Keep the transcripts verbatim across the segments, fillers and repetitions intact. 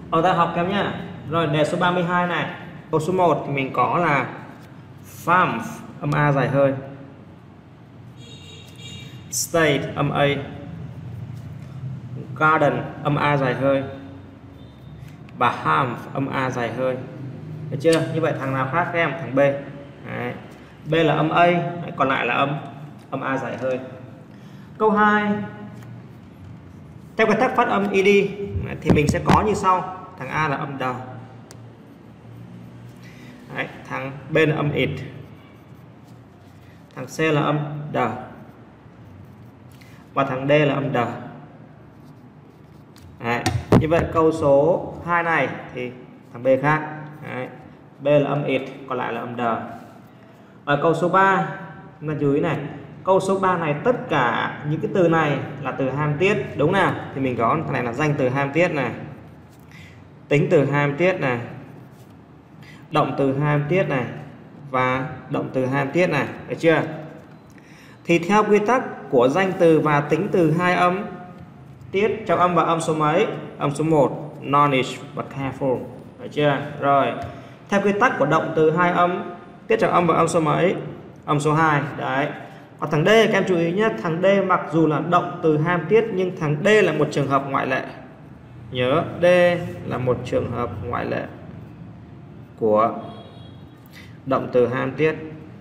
Ở ta học kém nhá. Rồi đề số ba mươi hai này. Câu số một thì mình có là farm âm A dài hơi, state âm A, garden âm A dài hơi và ham âm A dài hơi. Được chưa? Như vậy thằng nào khác các em? Thằng B. Đấy. B là âm A, đấy, còn lại là âm âm A dài hơi. Câu hai. Theo cái tắc phát âm ed thì mình sẽ có như sau. Thằng A là âm D. Đấy, thằng B là âm it. Thằng C là âm D. Và thằng D là âm D. Đấy. Như vậy câu số hai này thì thằng B khác. Đấy. B là âm it, còn lại là âm D. Ở câu số ba là chú ý này. Câu số ba này tất cả những cái từ này là từ hàm tiết, đúng nào? Thì mình có thằng này là danh từ hàm tiết này, tính từ hàm tiết này, động từ hàm tiết này và động từ hàm tiết này, được chưa? Thì theo quy tắc của danh từ và tính từ hai âm tiết trong âm và âm số mấy? Âm số một, knowledge và careful, được chưa? Rồi, theo quy tắc của động từ hai âm tiết trong âm và âm số mấy? Âm số hai, đấy. Còn thằng D các em chú ý nhé, thằng D mặc dù là động từ hàm tiết nhưng thằng D là một trường hợp ngoại lệ. Nhớ D là một trường hợp ngoại lệ của động từ hàm tiết.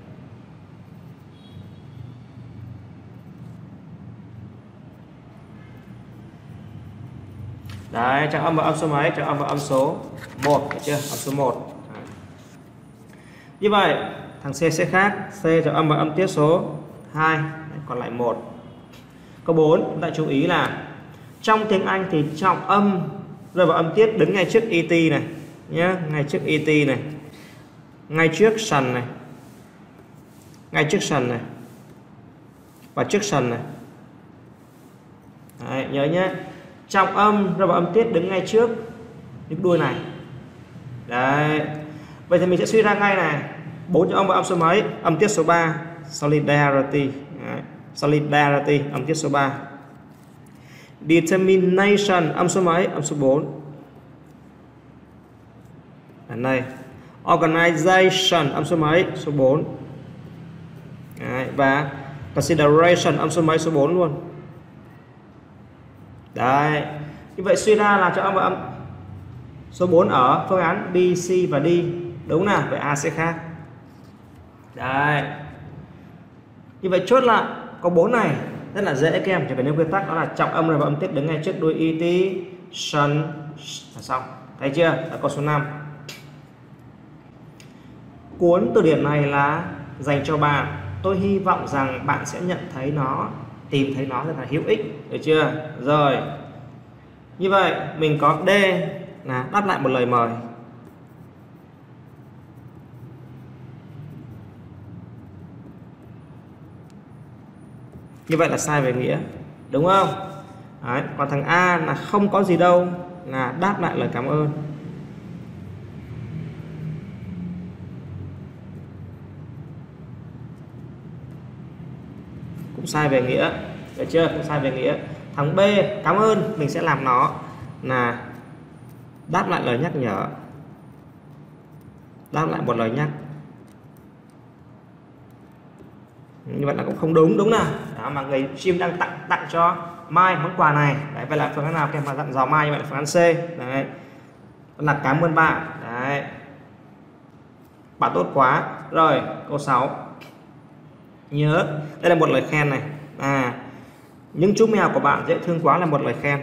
Đấy, trong âm và âm số mấy? Trong âm và âm số một, được chưa? Âm số một. Đấy. Như vậy, thằng C sẽ khác. C trong âm và âm tiết số hai, đấy, còn lại một. Câu bốn, chúng ta chú ý là trong tiếng Anh thì trọng âm rơi vào âm tiết đứng ngay trước et này nhé, ngay trước et này, ngay trước sần này, ngay trước sần này và trước sần này. Đấy, nhớ nhé, trọng âm rơi vào âm tiết đứng ngay trước những đuôi này. Đấy, vậy thì mình sẽ suy ra ngay này, bốn trọng âm và âm số mấy? Âm tiết số ba, solidarity. Đấy, solidarity âm tiết số ba. Determination âm số mấy? Âm số bốn. Ở đây. Organization âm số mấy? Số bốn. Đấy, và consideration âm số mấy? Số bốn luôn. Đấy. Như vậy suy ra là cho âm và âm số bốn ở phương án B, C và D. Đúng nào? Vậy A sẽ khác. Đấy. Như vậy chốt lại câu bốn này rất là dễ các em, chỉ cần nêu quy tắc đó là trọng âm rồi và âm tiết đứng ngay trước đuôi et, sun là xong. Thấy chưa? Là câu số năm. Cuốn từ điển này là dành cho bạn. Tôi hy vọng rằng bạn sẽ nhận thấy nó, tìm thấy nó rất là hữu ích, được chưa? Rồi. Như vậy mình có D là đáp lại một lời mời. Như vậy là sai về nghĩa, đúng không? Đấy, còn thằng A là không có gì đâu, là đáp lại lời cảm ơn. Cũng sai về nghĩa, được chưa? Cũng sai về nghĩa. Thằng B cảm ơn mình sẽ làm nó là đáp lại lời nhắc nhở, đáp lại một lời nhắc. Như vậy là cũng không đúng, đúng nào? Đó, mà người chim đang tặng tặng cho Mai món quà này. Đấy, vậy là phương án nào các em mà dặn dò Mai, như vậy là phương án C. Đấy, là cảm ơn bạn. Đấy, bạn tốt quá. Rồi câu sáu, nhớ đây là một lời khen này. À, những chú mèo của bạn dễ thương quá là một lời khen.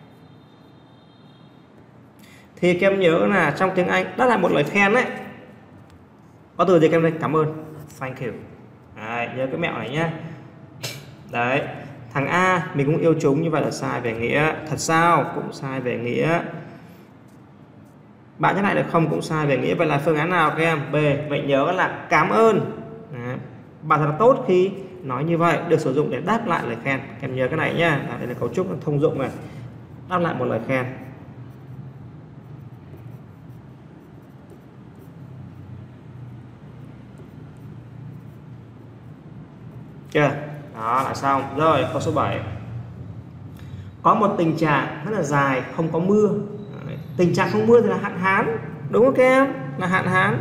Thì các em nhớ là trong tiếng Anh đó là một lời khen đấy, có từ gì các em đây? Cảm ơn, thank you. Đấy, nhớ cái mẹo này nhé. Đấy, thằng A mình cũng yêu chúng, như vậy là sai về nghĩa. Thật sao? Cũng sai về nghĩa. Bạn nhắc lại được không? Cũng sai về nghĩa. Vậy là phương án nào các em? B. Vậy nhớ là cảm ơn. Đấy, bạn thật là tốt khi nói như vậy, được sử dụng để đáp lại lời khen. Các em nhớ cái này nhá. Đây là cấu trúc thông dụng này, đáp lại một lời khen. Chưa? Đó là xong. Rồi câu số bảy. Có một tình trạng rất là dài không có mưa. Đấy, Tình trạng không mưa thì là hạn hán, đúng không các em? Là hạn hán.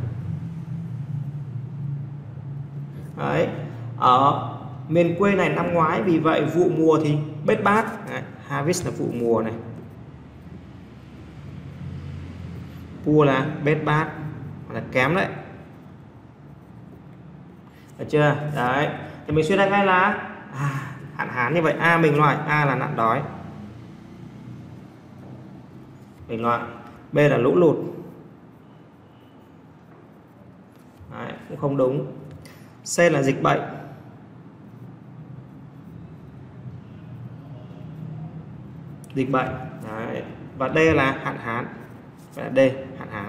Đấy. Ở miền quê này năm ngoái vì vậy vụ mùa thì bết bát. Đấy. Harvest là vụ mùa này, poor là bết bát, là kém đấy, được chưa? Đấy thì mình suy ra ngay là à, hạn hán như vậy. A mình loại A là nạn đói, mình loại. B là lũ lụt. Đấy, cũng không đúng. C là dịch bệnh. Dịch bệnh. Đấy. Và D là hạn hán. Vậy là D hạn hán.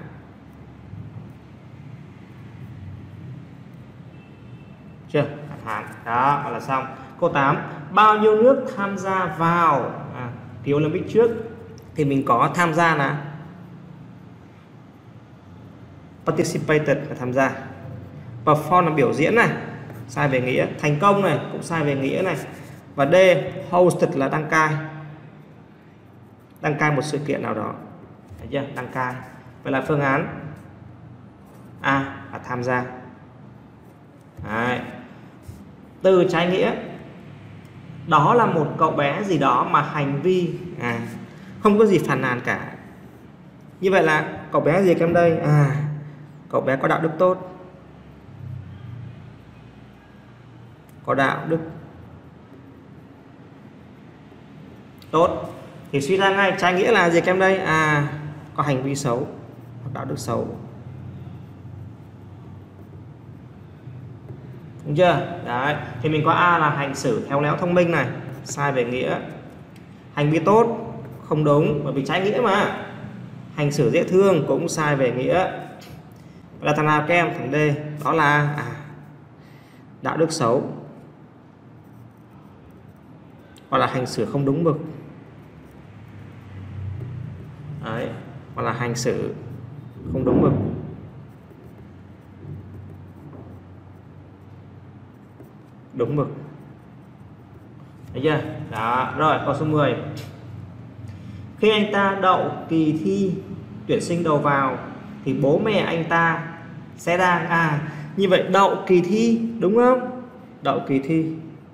Chưa? Hạn hán. Đó là xong. Câu tám. Bao nhiêu nước tham gia vào à, kỳ Olympic trước? Thì mình có tham gia là participated là tham gia. Perform là biểu diễn này, sai về nghĩa. Thành công này cũng sai về nghĩa này. Và D hosted là đăng cai. Đăng cai một sự kiện nào đó. Thấy chưa? Đăng cai. Vậy là phương án A là tham gia. Đấy. Từ trái nghĩa, đó là một cậu bé gì đó mà hành vi à, không có gì phàn nàn cả. Như vậy là cậu bé gì em đây? À, cậu bé có đạo đức tốt. Có đạo đức tốt. Thì suy ra ngay trái nghĩa là gì em đây? À, có hành vi xấu, có đạo đức xấu. Đúng chưa? Đấy. Thì mình có A là hành xử khéo léo thông minh này, sai về nghĩa. Hành vi tốt không đúng, bởi vì trái nghĩa mà. Hành xử dễ thương cũng sai về nghĩa. Là thằng nào các em? Thằng D. Đó là à, đạo đức xấu, hoặc là hành xử không đúng mực. Đấy, hoặc là hành xử không đúng mực. Đúng mực. Thấy chưa? Đó, rồi câu số mười. Khi anh ta đậu kỳ thi tuyển sinh đầu vào thì bố mẹ anh ta sẽ đang à, như vậy đậu kỳ thi, đúng không? Đậu kỳ thi.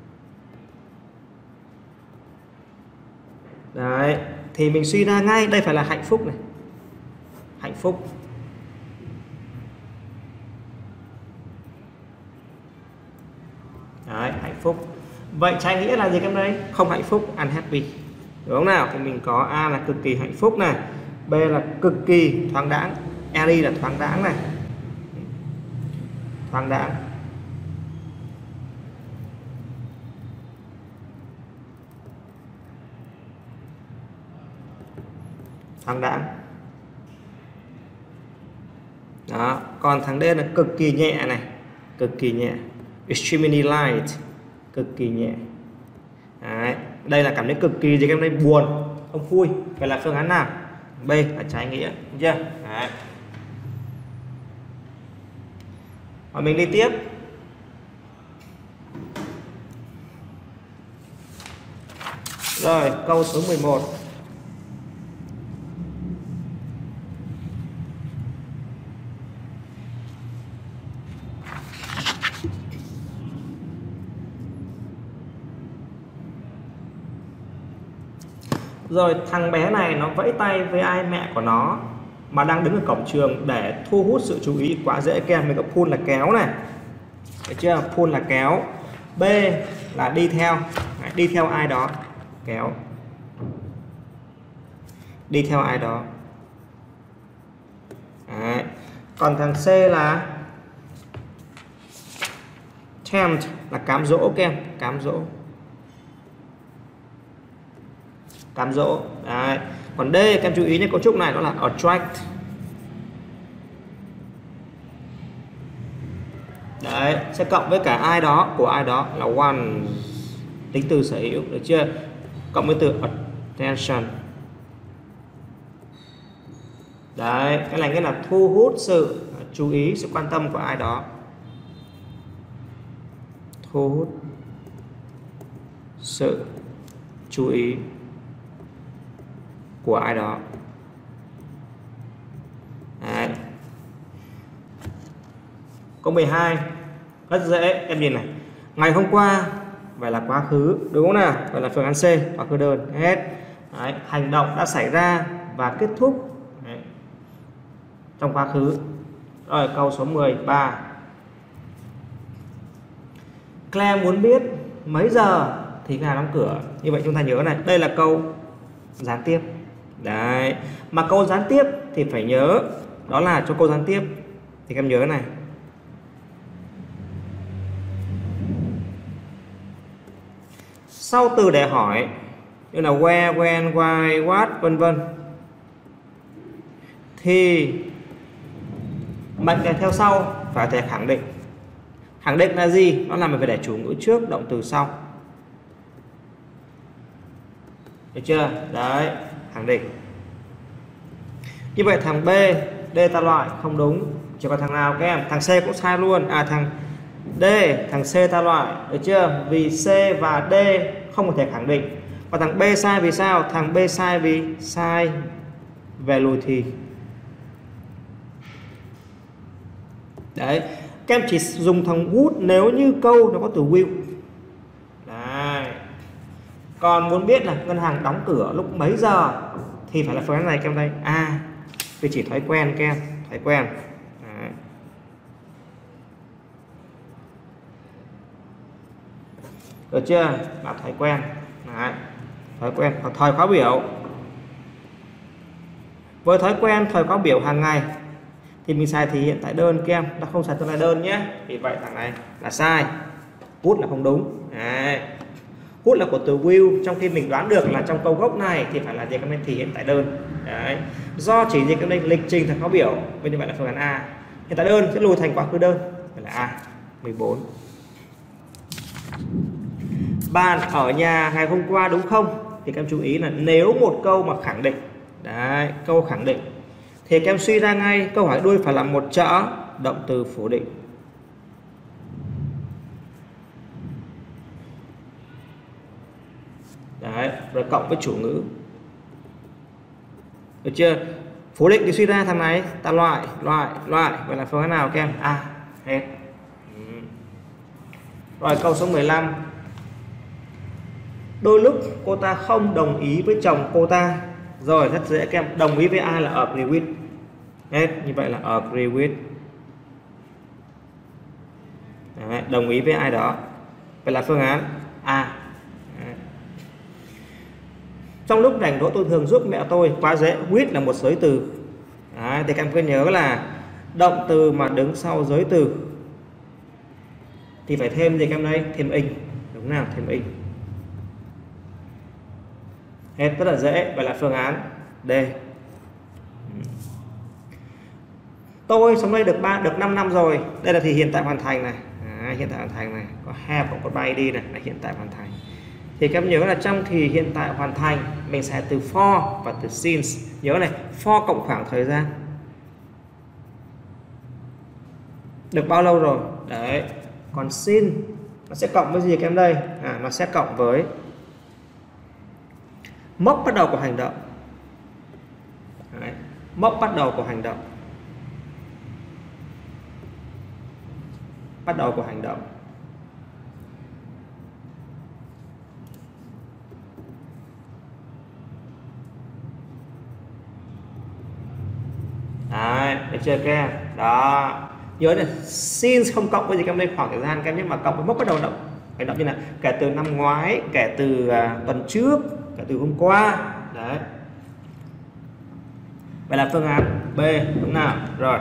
Đấy, thì mình suy ra ngay đây phải là hạnh phúc này. Hạnh phúc. Đấy, hạnh phúc. Vậy trái nghĩa là gì em đây? Không hạnh phúc, unhappy. Đúng không nào? Thì mình có A là cực kỳ hạnh phúc này, B là cực kỳ thoáng đãng, Eri là thoáng đãng này. Thoáng đãng. Thoáng đãng. Đó, còn thằng D là cực kỳ nhẹ này, cực kỳ nhẹ, extremely light, cực kỳ nhẹ. Đấy, đây là cảm thấy cực kỳ gì em đây? Buồn, không vui. Vậy là phương án nào? B là trái nghĩa, đúng chưa? Đấy. Và mình đi tiếp. Rồi, câu số mười một. Rồi thằng bé này nó vẫy tay với ai? Mẹ của nó mà đang đứng ở cổng trường để thu hút sự chú ý. Quá dễ kèm. Mình có pull là kéo này, được chưa? Pull là kéo. B là đi theo. Đấy, đi theo ai đó, kéo. Đi theo ai đó. Đấy. Còn thằng C là tempt là cám dỗ các em, cám dỗ. Cám dỗ. Đấy. Còn D các em chú ý nhé, cấu trúc này nó là attract. Đấy, sẽ cộng với cả ai đó, của ai đó là one, tính từ sở hữu, được chưa? Cộng với từ attention. Đấy, cái này nghĩa là thu hút sự chú ý, sự quan tâm của ai đó. Thu hút sự chú ý của ai đó. Câu mười hai rất dễ, em nhìn này. Ngày hôm qua vậy là quá khứ, đúng không nào? Vậy là phương án C, quá khứ đơn hết. Đấy, hành động đã xảy ra và kết thúc. Đấy, trong quá khứ. Rồi câu số mười ba. Claire muốn biết mấy giờ thì nhà đóng cửa. Như vậy chúng ta nhớ này, đây là câu gián tiếp. Đấy, mà câu gián tiếp thì phải nhớ đó là cho câu gián tiếp thì em nhớ này. Sau từ để hỏi như là where, when, why, what vân vân thì mệnh đề theo sau phải thể khẳng định. Khẳng định là gì? Nó là mình phải để chủ ngữ trước, động từ sau. Được chưa? Đấy, khẳng định. Như vậy thằng B, D ta loại không đúng. Chỉ có thằng nào các em? Thằng C cũng sai luôn. À thằng D, thằng C ta loại. Được chưa? Vì C và D không có thể khẳng định. Và thằng B sai vì sao? Thằng B sai vì sai về lùi thì. Đấy, các em chỉ dùng thằng would nếu như câu nó có từ will. Đấy. Còn muốn biết là ngân hàng đóng cửa lúc mấy giờ thì phải là phương án này các em đây. A, à, vì chỉ thói quen các em, thói quen. Đấy. Được chưa? Là thói quen. Đấy. Thói quen hoặc thời khóa biểu. Với thói quen thời khóa biểu hàng ngày thì mình xài thì hiện tại đơn các em, ta không xài tương lai đơn nhé. Vì vậy thằng này là sai. Would là không đúng. Đấy. Would là của từ will, trong khi mình đoán được là trong câu gốc này thì phải là gì các em, thì hiện tại đơn. Đấy. Do chỉ gì các em lịch trình thời khóa biểu, vậy như vậy là phương án A. Hiện tại đơn sẽ lùi thành quá khứ đơn, vậy là A. mười bốn. Bạn ở nhà ngày hôm qua đúng không? Thì các em chú ý là nếu một câu mà khẳng định, đấy, câu khẳng định thì các em suy ra ngay câu hỏi đuôi phải là một chữ động từ phủ định. Đấy, rồi cộng với chủ ngữ. Được chưa? Phủ định thì suy ra thằng này ta loại, loại, loại. Vậy là phương án nào các em? A, à, hết. Ừ. Rồi câu số mười lăm. Đôi lúc cô ta không đồng ý với chồng cô ta. Rồi rất dễ các em, đồng ý với ai là agree with. Hết, như vậy là agree with. Đấy, đồng ý với ai đó. Vậy là phương án A. Đấy. Trong lúc rảnh rỗi tôi thường giúp mẹ tôi. Quá dễ, with là một giới từ. Đấy, thì các em cứ nhớ là động từ mà đứng sau giới từ thì phải thêm gì các em đây? Thêm in. Đúng nào? Thêm in. Hết, rất là dễ. Vậy là phương án D. Tôi sống đây được ba được năm năm rồi. Đây là thì hiện tại hoàn thành này. À, hiện tại hoàn thành này, có have cũng có bay đi này, là hiện tại hoàn thành. Thì các em nhớ là trong thì hiện tại hoàn thành mình sẽ từ for và từ since. Nhớ này, for cộng khoảng thời gian. Được bao lâu rồi? Đấy. Còn since nó sẽ cộng với gì các em đây? À, nó sẽ cộng với mốc bắt đầu của hành động. Đấy. Mốc bắt đầu của hành động. Bắt đầu của hành động. Đấy, được chưa các em? Đó. Nhớ này, since không cộng với gì các em đây, khoảng thời gian các em nhé, mà cộng với mốc bắt đầu động. Hành động như là kể từ năm ngoái, kể từ uh, tuần trước, kể từ hôm qua. Đấy. Vậy là phương án B, đúng nào? Rồi.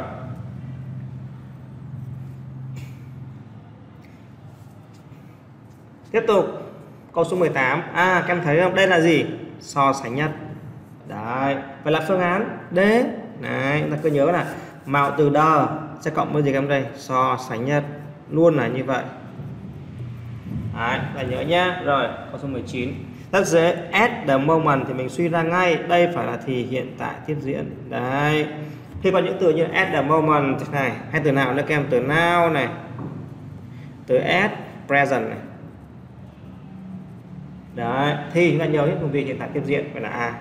Tiếp tục câu số mười tám. À, các em thấy không? Đây là gì? So sánh nhất. Đấy. Vậy là phương án D. Đấy, chúng ta cứ nhớ là mạo từ the sẽ cộng với gì các em đây? So sánh nhất. Luôn là như vậy. Đấy, là nhớ nhá. Rồi, câu số mười chín. Rất dễ. At the moment thì mình suy ra ngay đây phải là thì hiện tại tiếp diễn. Đấy. Khi có những từ như at the moment này, hay từ nào nữa các em? Từ now này, từ at, present này. Đấy, thì chúng ta nhớ những công việc hiện tại tiếp diễn phải là A.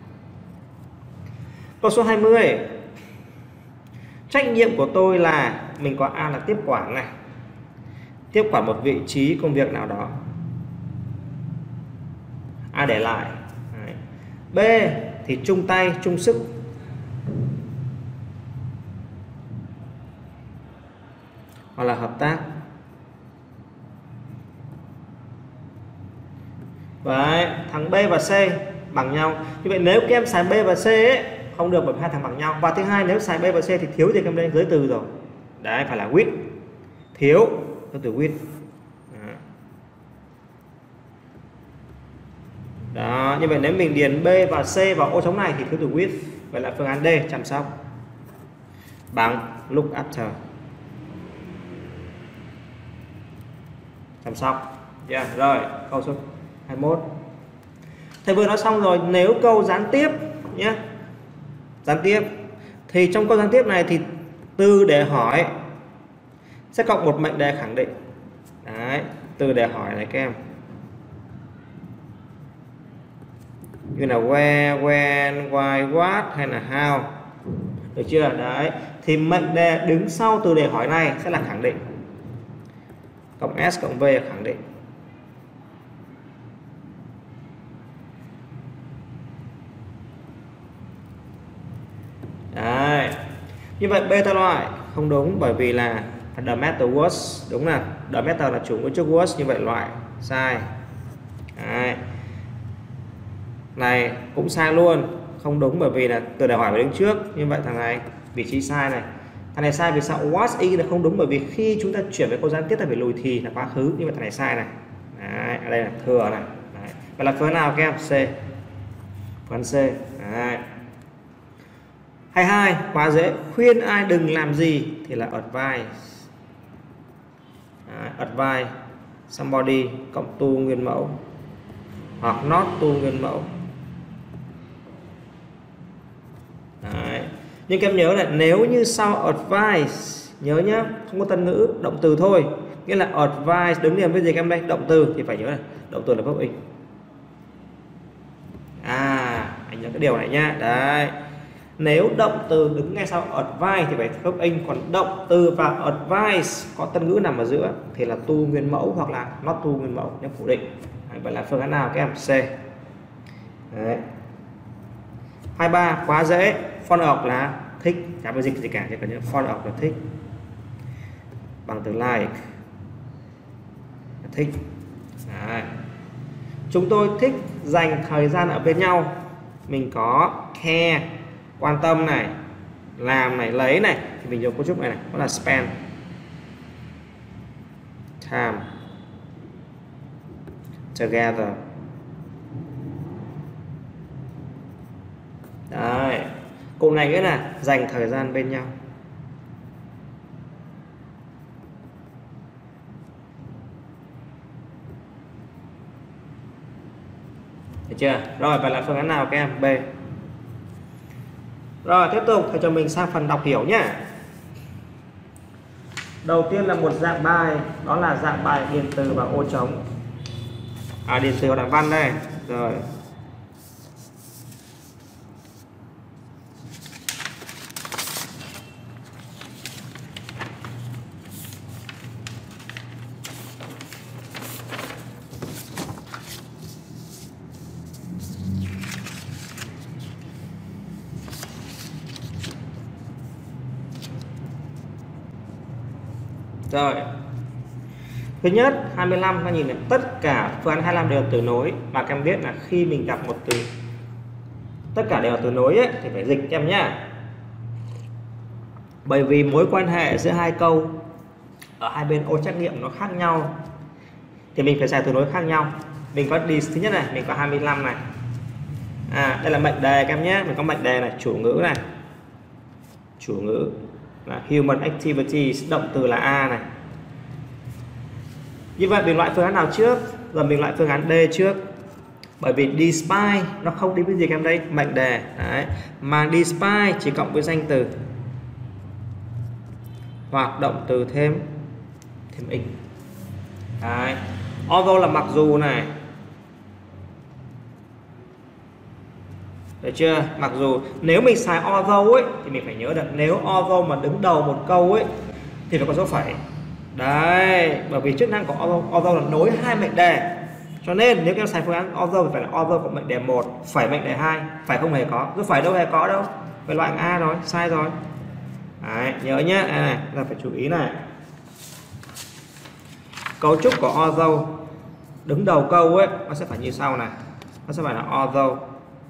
Câu số hai mươi. Trách nhiệm của tôi là mình có A là tiếp quản này, tiếp quản một vị trí công việc nào đó, A để lại. Đấy. B thì chung tay chung sức, hoặc là hợp tác. Đấy, thằng B và C bằng nhau. Như vậy nếu các em xài B và C ấy, không được bởi hai thằng bằng nhau. Và thứ hai, nếu xài B và C thì thiếu gì các em đây? Giới từ rồi. Đấy, phải là with. Thiếu giới từ with. Đó. Đó, như vậy nếu mình điền B và C vào ô trống này thì thiếu từ with. Vậy là phương án D, chăm sóc, bằng look after, chăm sóc. Yeah, rồi, câu số hai mươi mốt. Thầy vừa nói xong rồi, nếu câu gián tiếp nhé, gián tiếp thì trong câu gián tiếp này thì từ để hỏi sẽ cộng một mệnh đề khẳng định. Đấy, từ để hỏi này các em, như là where, when, why, what hay là how, được chưa? Đấy, thì mệnh đề đứng sau từ để hỏi này sẽ là khẳng định, cộng s cộng v là khẳng định. Đấy. Như vậy beta loại không đúng, bởi vì là the matter was, đúng là the matter là chủ ngữ trước was, như vậy loại sai. Đấy. Này cũng sai luôn, không đúng bởi vì là từ để hỏi phải đứng trước, như vậy thằng này vị trí sai này. Thằng này sai vì sao? Was is là không đúng, bởi vì khi chúng ta chuyển với câu gián tiếp ta phải lùi thì là quá khứ, như vậy thằng này sai này. Đấy, ở đây là thừa này. Đấy. Vậy là phương nào các em? C. Phương C. Đấy. hai mươi hai, quá dễ, khuyên ai đừng làm gì thì là advise. Đấy, advise somebody cộng to nguyên mẫu hoặc not to nguyên mẫu. Đấy. Nhưng các em nhớ là nếu như sau advise, nhớ nhá, không có tân ngữ, động từ thôi, nghĩa là advise đứng liền với gì các em đây? Động từ thì phải nhớ là động từ là verb in. À, anh nhớ cái điều này nhá. Đấy. Nếu động từ đứng ngay sau advise thì phải verb in, còn động từ và advise có tân ngữ nằm ở giữa thì là to nguyên mẫu hoặc là not to nguyên mẫu, nhé, phủ định. Đấy, vậy là phương án nào các em? C. Đấy. hai mươi ba, quá dễ, fond of là thích, chả có dịch gì cả, chỉ cần nhớ fond of là thích, bằng từ like là thích. Đấy. Chúng tôi thích dành thời gian ở bên nhau, mình có care, quan tâm này, làm này, lấy này, thì mình dùng cấu trúc này này, đó là spend time together. Đấy, câu này nghĩa là dành thời gian bên nhau. Được chưa? Rồi, vậy là phương án nào các em? B. Rồi, tiếp tục thầy cho mình sang phần đọc hiểu nhé. Đầu tiên là một dạng bài, đó là dạng bài điền từ vào ô trống. À, điền từ vào đoạn văn đây. Rồi. Rồi, thứ nhất hai mươi lăm ta nhìn này, tất cả phương án hai mươi lăm đều là từ nối, mà các em biết là khi mình gặp một từ tất cả đều là từ nối ấy, thì phải dịch cho em nhá, bởi vì mối quan hệ giữa hai câu ở hai bên ô trắc nghiệm nó khác nhau thì mình phải xài từ nối khác nhau. Mình có đi thứ nhất này, mình có hai mươi lăm này, à đây là mệnh đề các em nhé, mình có mệnh đề này, chủ ngữ này, chủ ngữ là human activities, động từ là A này. Như vậy mình loại phương án nào trước? Giờ mình loại phương án D trước, bởi vì despite nó không đi với gì các em đây? Mệnh đề. Đấy. Mà despite chỉ cộng với danh từ hoặc động từ thêm thêm in. Đấy. Although là mặc dù này, được chưa? Mặc dù nếu mình xài although ấy thì mình phải nhớ được, nếu although mà đứng đầu một câu ấy thì phải có dấu phẩy. Đấy, bởi vì chức năng của although là nối hai mệnh đề. Cho nên nếu em xài phương án although thì phải là although của mệnh đề một, phẩy mệnh đề hai, phải không hề có. Dấu phẩy đâu hề có đâu. Vậy loại A rồi, sai rồi. Đấy, nhớ nhé, à, là phải chú ý này. Cấu trúc của although đứng đầu câu ấy nó sẽ phải như sau này. Nó sẽ phải là although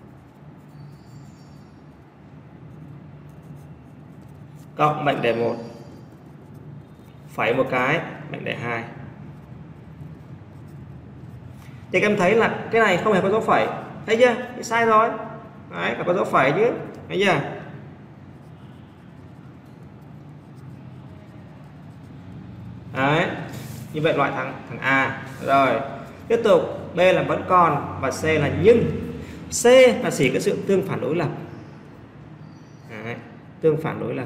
cộng mệnh đề một, phẩy một cái mệnh đề hai. Thì các em thấy là cái này không hề có dấu phẩy, thấy chưa? Thì sai rồi. Đấy, phải có dấu phẩy chứ, thấy chưa? Đấy, như vậy loại thằng thằng A. Rồi, tiếp tục, B là vẫn còn và C là nhưng. C là chỉ cái sự tương phản đối lập. Đấy, tương phản đối lập.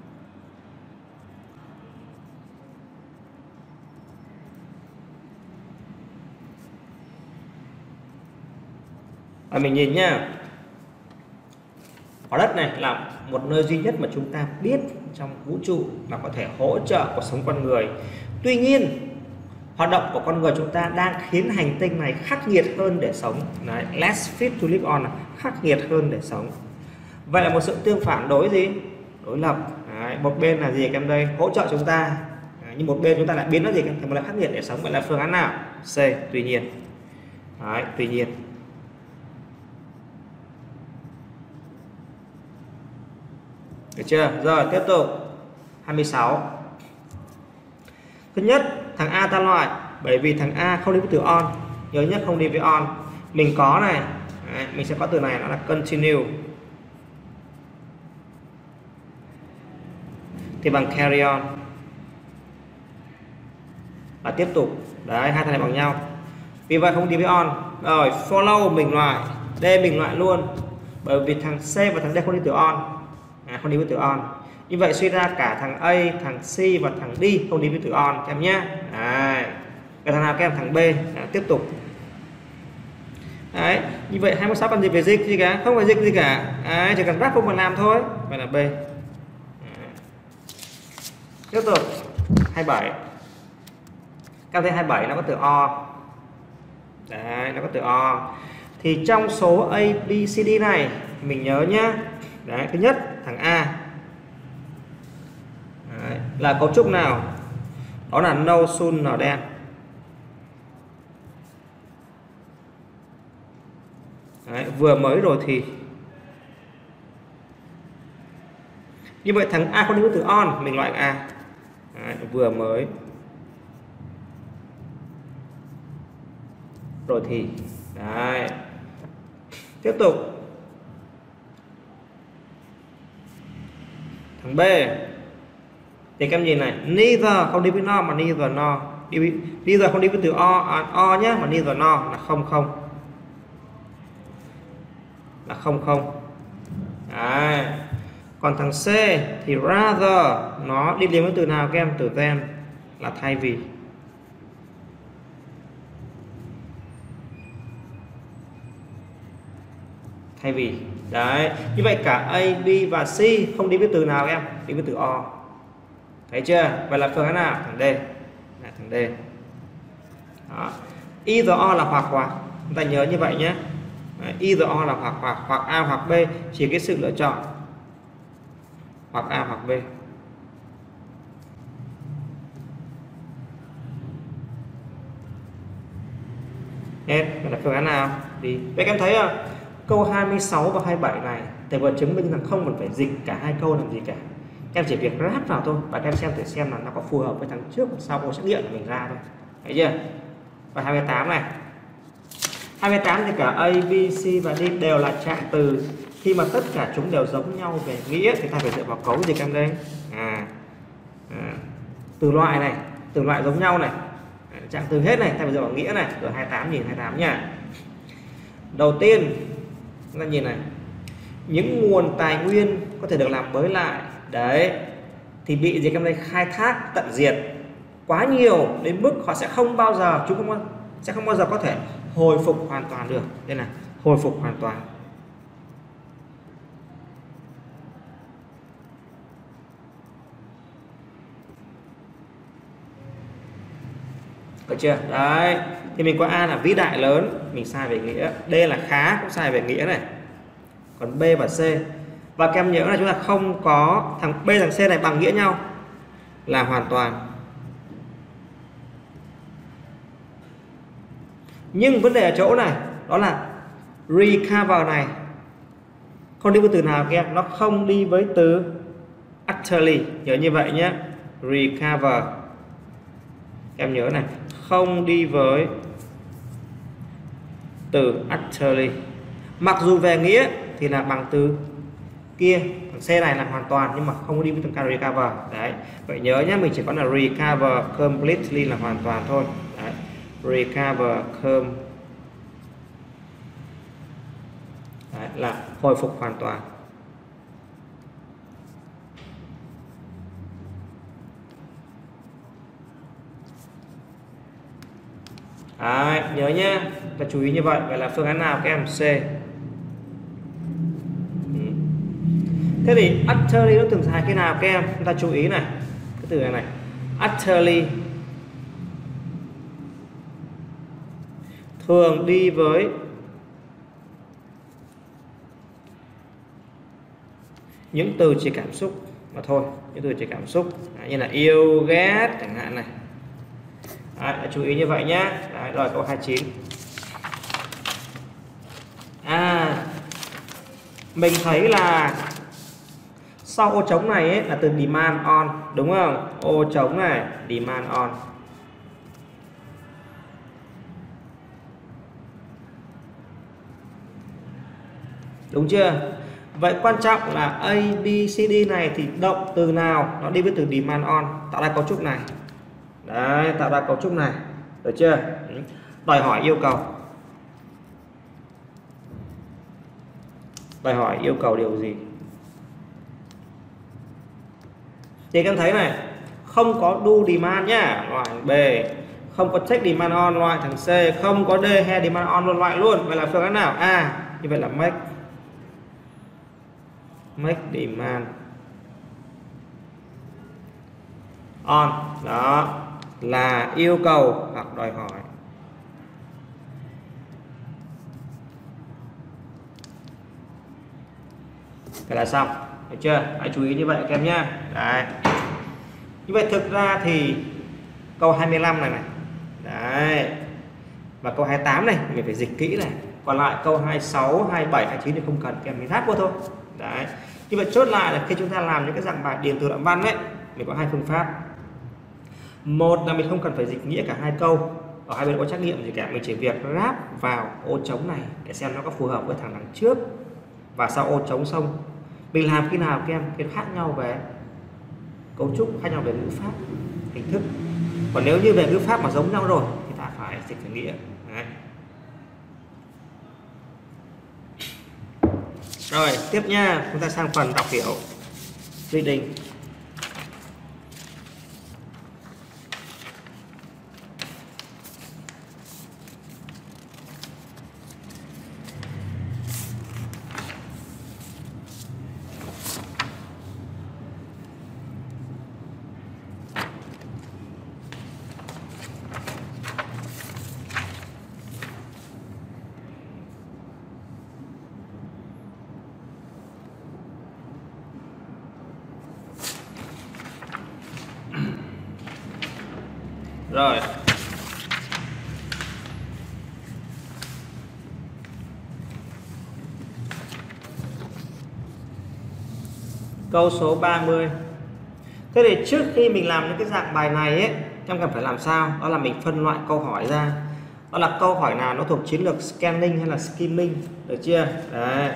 Và mình nhìn nhá, quả đất này là một nơi duy nhất mà chúng ta biết trong vũ trụ mà có thể hỗ trợ cuộc sống con người. Tuy nhiên, hoạt động của con người chúng ta đang khiến hành tinh này khắc nghiệt hơn để sống. Đấy, less fit to live on, khắc nghiệt hơn để sống. Vậy là một sự tương phản đối gì? Đối lập. Đấy, một bên là gì các em đây? Hỗ trợ chúng ta. Đấy, nhưng một bên chúng ta lại biến nó gì thành một là khắc nghiệt để sống. Vậy là phương án nào? C. Tuy nhiên. Đấy, tuy nhiên. Được chưa? Rồi tiếp tục. hai mươi sáu. Thứ nhất, thằng A ta loại bởi vì thằng A không đi với từ on. Nhớ nhất không đi với on. Mình có này, đấy, mình sẽ có từ này nó là continue. Thì bằng carry on. Và tiếp tục. Đấy, hai thằng này bằng nhau. Vì vậy không đi với on. Rồi, follow mình loại, D mình loại luôn. Bởi vì thằng C và thằng D không đi từ on. À, không đi với từ on. Như vậy suy ra cả thằng A, thằng C và thằng D không đi với từ on các em nhé. Đấy. Cái thằng nào các em? Thằng B. Đấy, tiếp tục. Đấy, như vậy hai mươi sáu cần gì về dịch gì cả, không phải dịch gì cả. Đấy, chỉ cần ráp không mà làm thôi. Vậy là B. Đấy. Tiếp tục. hai mươi bảy. Các em thấy hai mươi bảy nó có từ o. Đấy, nó có từ o. Thì trong số A, B, C, D này mình nhớ nhá. Đấy, thứ nhất thằng A. Đấy, là cấu trúc nào? Đó là no sun no then. Đấy, vừa mới rồi thì. Như vậy thằng A không đi với từ on, mình loại A. Đấy, vừa mới rồi thì. Đấy. Tiếp tục. Thằng B thì các em nhìn này, neither không đi với no mà neither no, đi với, neither không đi với từ o, à, o nhé, mà neither no là không không, là không không. Đấy. Còn thằng C thì rather nó đi liền với từ nào các em? Từ then, là thay vì. Thay vì. Đấy, như vậy cả A, B và C không đi với từ nào các em? Đi với từ o. Thấy chưa? Vậy là phương án nào? Thằng D. Là thằng D. Đó. Either o là hoặc hoặc. Chúng ta nhớ như vậy nhé. Đấy, either o là hoặc hoặc, hoặc A hoặc B, chỉ cái sự lựa chọn. Hoặc A hoặc B. Hết. Vậy là phương án nào? Đi. Vậy các em thấy không? Câu hai mươi sáu và hai mươi bảy này thầy vừa chứng minh rằng không cần phải dịch cả hai câu làm gì cả. Em chỉ việc ráp vào thôi và em xem thử xem là nó có phù hợp với thằng trước và sau câu xét nghiệm của mình ra thôi. Thấy chưa? Và hai mươi tám này. hai mươi tám thì cả A, B, C và D đều là trạng từ. Khi mà tất cả chúng đều giống nhau về nghĩa thì ta phải dựa vào cấu gì em đây? À, à, từ loại này, từ loại giống nhau này. Trạng từ hết này, ta phải dựa vào nghĩa này. Rồi hai mươi tám nhìn hai mươi tám nha. Đầu tiên chúng ta nhìn này, những nguồn tài nguyên có thể được làm mới lại đấy thì bị gì em đây? Khai thác tận diệt quá nhiều đến mức họ sẽ không bao giờ chúng không sẽ không bao giờ có thể hồi phục hoàn toàn được. Đây là hồi phục hoàn toàn. được chưa? Đấy, thì mình có A là vĩ đại lớn, mình sai về nghĩa, D là khá cũng sai về nghĩa này, còn B và C. Và các em nhớ là chúng ta không có thằng B thằng C này bằng nghĩa nhau là hoàn toàn. Nhưng vấn đề ở chỗ này đó là recover này không đi với từ nào các em, nó không đi với từ utterly, nhớ như vậy nhé. Recover các em nhớ này, không đi với từ utterly, mặc dù về nghĩa thì là bằng từ kia, thằng C này là hoàn toàn nhưng mà không có đi với từ recover. Đấy, vậy nhớ nhé, mình chỉ có là recover completely là hoàn toàn thôi. Đấy, recover com Đấy, là hồi phục hoàn toàn. Đấy, nhớ nhé, ta chú ý như vậy. Vậy là phương án nào các em? C. Thế thì utterly nó thường xài khi nào các em? Chúng ta chú ý này, cái từ này này, utterly thường đi với những từ chỉ cảm xúc mà thôi, những từ chỉ cảm xúc. Đấy, như là yêu ghét chẳng hạn này. Đấy, chú ý như vậy nhé. Đấy, rồi câu hai mươi chín. À, mình thấy là sau ô trống này ấy, là từ demand on, đúng không? Ô trống này demand on. Đúng chưa? Vậy quan trọng là A, B, C, D này thì động từ nào nó đi với từ demand on, tạo ra cấu trúc này. Đấy, tạo ra cấu trúc này, được chưa? Đòi hỏi yêu cầu. Đòi hỏi yêu cầu điều gì? Thì các em thấy này, không có do demand nhá, loại B, không có check demand on loại thằng C, không có D hay demand on luôn loại luôn. Vậy là phương án nào? A, như vậy là make make demand on, đó là yêu cầu hoặc đòi hỏi. Thế là xong, được chưa? Hãy chú ý như vậy các em nhá. Đấy, như vậy thực ra thì câu hai mươi lăm này này, đấy, và câu hai mươi tám này mình phải dịch kỹ này, còn lại câu hai mươi sáu, hai mươi bảy, hai mươi chín thì không cần, kèm mình ráp qua thôi. Đấy, như vậy chốt lại là khi chúng ta làm những cái dạng bài điền từ đoạn văn ấy, mình có hai phương pháp. Một là mình không cần phải dịch nghĩa cả hai câu, ở hai bên có trắc nghiệm gì cả, mình chỉ việc ráp vào ô trống này để xem nó có phù hợp với thằng đằng trước và sau ô trống xong. Mình làm khi nào các em cái khác nhau về cấu trúc, khác nhau về ngữ pháp, hình thức. Còn nếu như về ngữ pháp mà giống nhau rồi thì ta phải dịch thành nghĩa. Đấy. Rồi tiếp nha, chúng ta sang phần đọc hiểu reading. Rồi, câu số ba mươi. Thế thì trước khi mình làm những cái dạng bài này ấy, em cần phải làm sao? Đó là mình phân loại câu hỏi ra. Đó là câu hỏi nào nó thuộc chiến lược scanning hay là skimming, được chưa? Đấy.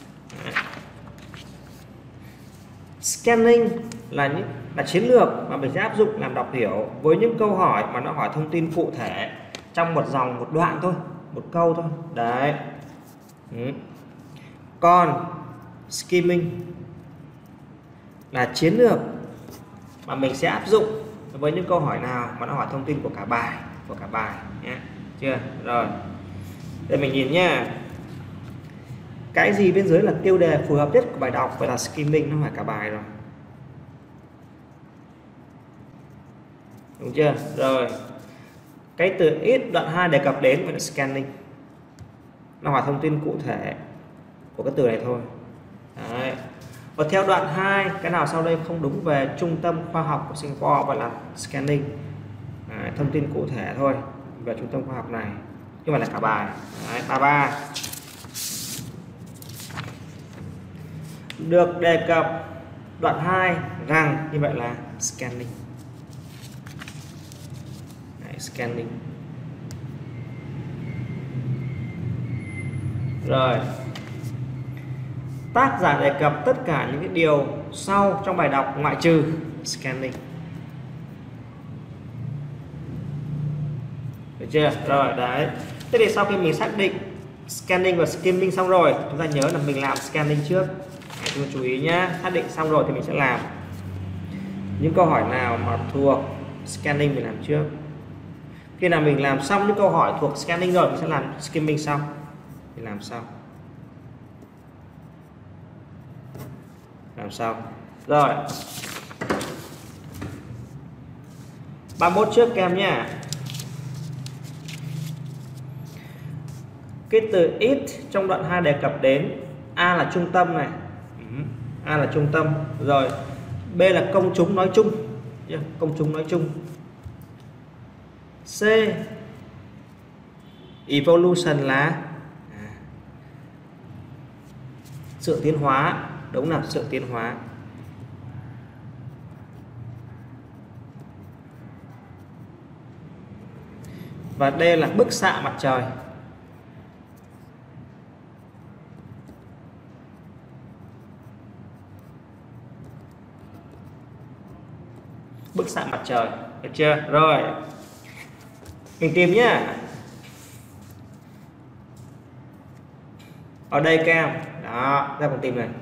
Scanning là những là chiến lược mà mình sẽ áp dụng làm đọc hiểu với những câu hỏi mà nó hỏi thông tin cụ thể trong một dòng, một đoạn thôi, một câu thôi. Đấy. Ừ. Còn skimming là chiến lược mà mình sẽ áp dụng với những câu hỏi nào mà nó hỏi thông tin của cả bài, của cả bài nhé. Chưa? Rồi. Để mình nhìn nha. Cái gì bên dưới là tiêu đề phù hợp nhất của bài đọc, vậy là skimming nó hỏi cả bài rồi. Đúng chưa? Rồi. Cái từ ít đoạn hai đề cập đến là scanning, nó hỏi thông tin cụ thể của cái từ này thôi. Đấy. Và theo đoạn hai, cái nào sau đây không đúng về trung tâm khoa học của Singapore gọi là scanning. Đấy, thông tin cụ thể thôi về trung tâm khoa học này, nhưng mà là cả bài. Đấy, ba ba được đề cập đoạn hai rằng như vậy là scanning. Đấy, scanning. Rồi, tác giả đề cập tất cả những cái điều sau trong bài đọc ngoại trừ scanning. Được chưa? Rồi đấy. Thế thì sau khi mình xác định scanning và skimming xong rồi, chúng ta nhớ là mình làm scanning trước. Đấy, chúng ta chú ý nhé. Xác định xong rồi thì mình sẽ làm những câu hỏi nào mà thuộc scanning mình làm trước. Khi nào mình làm xong những câu hỏi thuộc scanning rồi, mình sẽ làm skimming sau. Mình làm sau. Làm sao? Rồi. ba mươi mốt trước các em nhé. Cái từ ít trong đoạn hai đề cập đến A là trung tâm này. A là trung tâm. Rồi B là công chúng nói chung. Công chúng nói chung. C evolution là sự tiến hóa. Đúng là sự tiến hóa. Và D là bức xạ mặt trời. Bức xạ mặt trời. Được chưa? Rồi. Mình tìm nhé. Ở đây các em. Đó, ra cùng tìm này.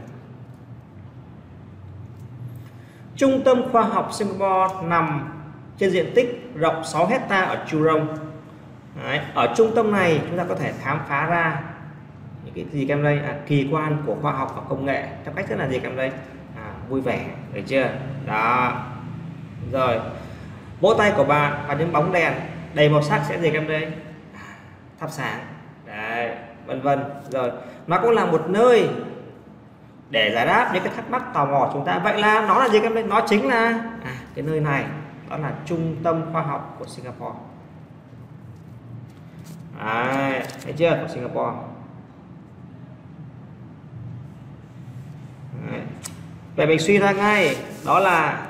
Trung tâm khoa học Singapore nằm trên diện tích rộng sáu hecta ở Jurong. Đấy, ở trung tâm này chúng ta có thể khám phá ra những cái gì các em đây? À, kỳ quan của khoa học và công nghệ theo cách rất là gì các em đây? À, vui vẻ, được chưa? Đó. Rồi, vỗ tay của bạn và những bóng đèn đầy màu sắc sẽ gì các em đây? À, thắp sáng. Đấy, vân vân. Rồi, nó cũng là một nơi để giải đáp những cái thắc mắc tò mò chúng ta. Vậy là nó là gì các em đây? Nó chính là à, cái nơi này, đó là trung tâm khoa học của Singapore. Đấy, thấy chưa? Của Singapore. Đấy. Vậy mình suy ra ngay, đó là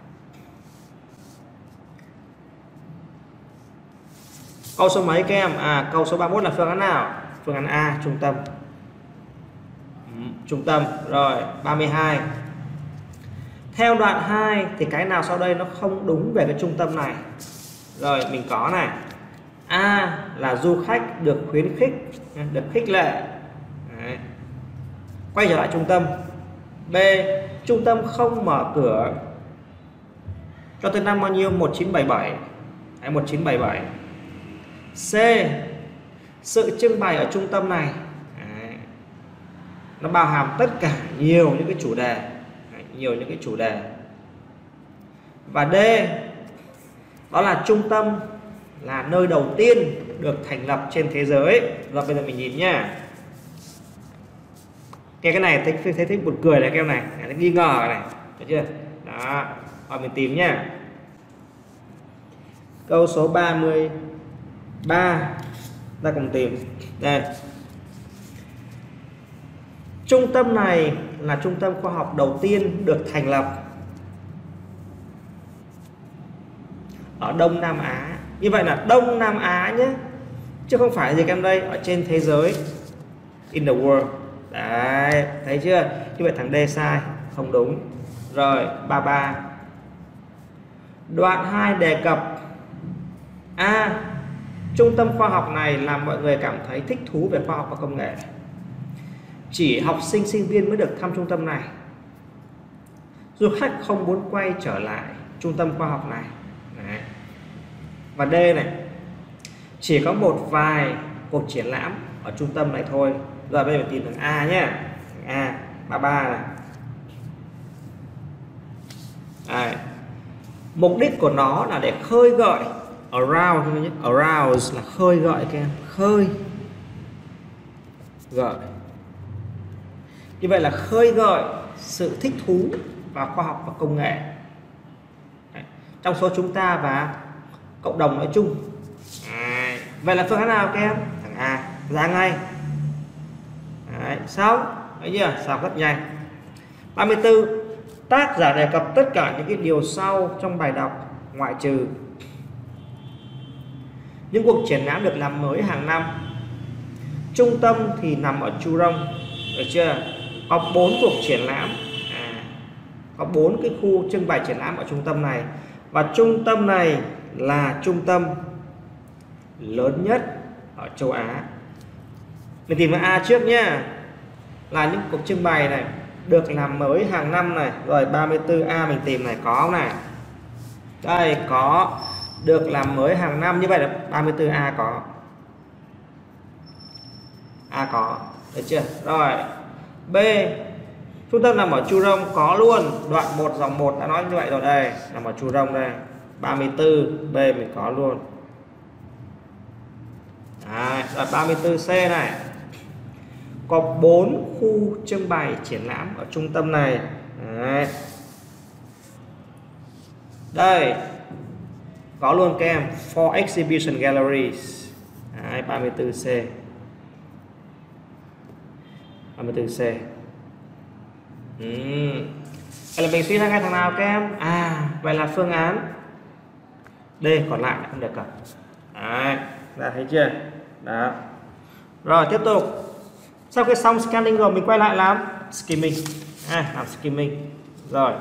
câu số mấy các em? À, câu số ba mươi mốt là phương án nào? Phương án A, trung tâm. Ừ, trung tâm. Rồi, ba mươi hai. Theo đoạn hai thì cái nào sau đây nó không đúng về cái trung tâm này? Rồi, mình có này. A là du khách được khuyến khích, được khích lệ. Đấy. Quay trở lại trung tâm. B, trung tâm không mở cửa cho tới năm bao nhiêu? một nghìn chín trăm bảy mươi bảy. Đấy, một nghìn chín trăm bảy mươi bảy. C, sự trưng bày ở trung tâm này đấy, nó bao hàm tất cả nhiều những cái chủ đề. Đấy, nhiều những cái chủ đề. Và D, đó là trung tâm là nơi đầu tiên được thành lập trên thế giới. Rồi bây giờ mình nhìn nhá. Cái cái này thấy thấy thấy buồn cười này các em này, nó nghi ngờ này, được chưa? Đó, rồi mình tìm nhá. Câu số ba mươi ba ta cùng tìm. Đây. Trung tâm này là trung tâm khoa học đầu tiên được thành lập ở Đông Nam Á. Như vậy là Đông Nam Á nhé, chứ không phải gì các em đây ở trên thế giới. In the world. Đấy, thấy chưa? Như vậy thằng D sai, không đúng. Rồi, ba mươi ba. Đoạn hai đề cập A, trung tâm khoa học này làm mọi người cảm thấy thích thú về khoa học và công nghệ. Chỉ học sinh sinh viên mới được thăm trung tâm này. Du khách không muốn quay trở lại trung tâm khoa học này. Đấy. Và D này, chỉ có một vài cuộc triển lãm ở trung tâm này thôi. Rồi bây giờ tìm thằng A nhé. A, ba mươi ba này. Đấy. Mục đích của nó là để khơi gợi arouse, arouse là khơi gợi các em, khơi gợi. Như vậy là khơi gợi sự thích thú vào khoa học và công nghệ. Đấy, trong số chúng ta và cộng đồng nói chung. Đấy, vậy là phương án nào các em? Thằng A ra ngay. Đấy, xong, thấy chưa? Xong rất nhanh. ba mươi tư. Tác giả đề cập tất cả những cái điều sau trong bài đọc ngoại trừ những cuộc triển lãm được làm mới hàng năm. Trung tâm thì nằm ở Churon, được chưa? Có bốn cuộc triển lãm, à, có bốn cái khu trưng bày triển lãm ở trung tâm này, và trung tâm này là trung tâm lớn nhất ở châu Á. Mình tìm A trước nhá, là những cuộc trưng bày này được làm mới hàng năm này. Rồi ba mươi tư A mình tìm này, có không này? Đây có, được làm mới hàng năm, như vậy là ba mươi tư A có. A có, được chưa? Rồi B, trung tâm nằm ở Churon, có luôn. Đoạn một dòng một đã nói như vậy rồi, đây nằm ở Churon đây. ba mươi tư B mình có luôn. Đấy, đoạn ba mươi tư C này, có bốn khu trưng bày triển lãm ở trung tâm này. Đấy. Đây có luôn các em, four exhibition galleries. Đấy, ba mươi tư C, ba mươi tư C. uhm. Vậy là mình suy ra ngay thằng nào các em? À, vậy là phương án D còn lại không đề cập. Đấy, ra thấy chưa? Đó. Rồi tiếp tục. Sau khi xong scanning rồi mình quay lại làm skimming. À, làm skimming. Rồi.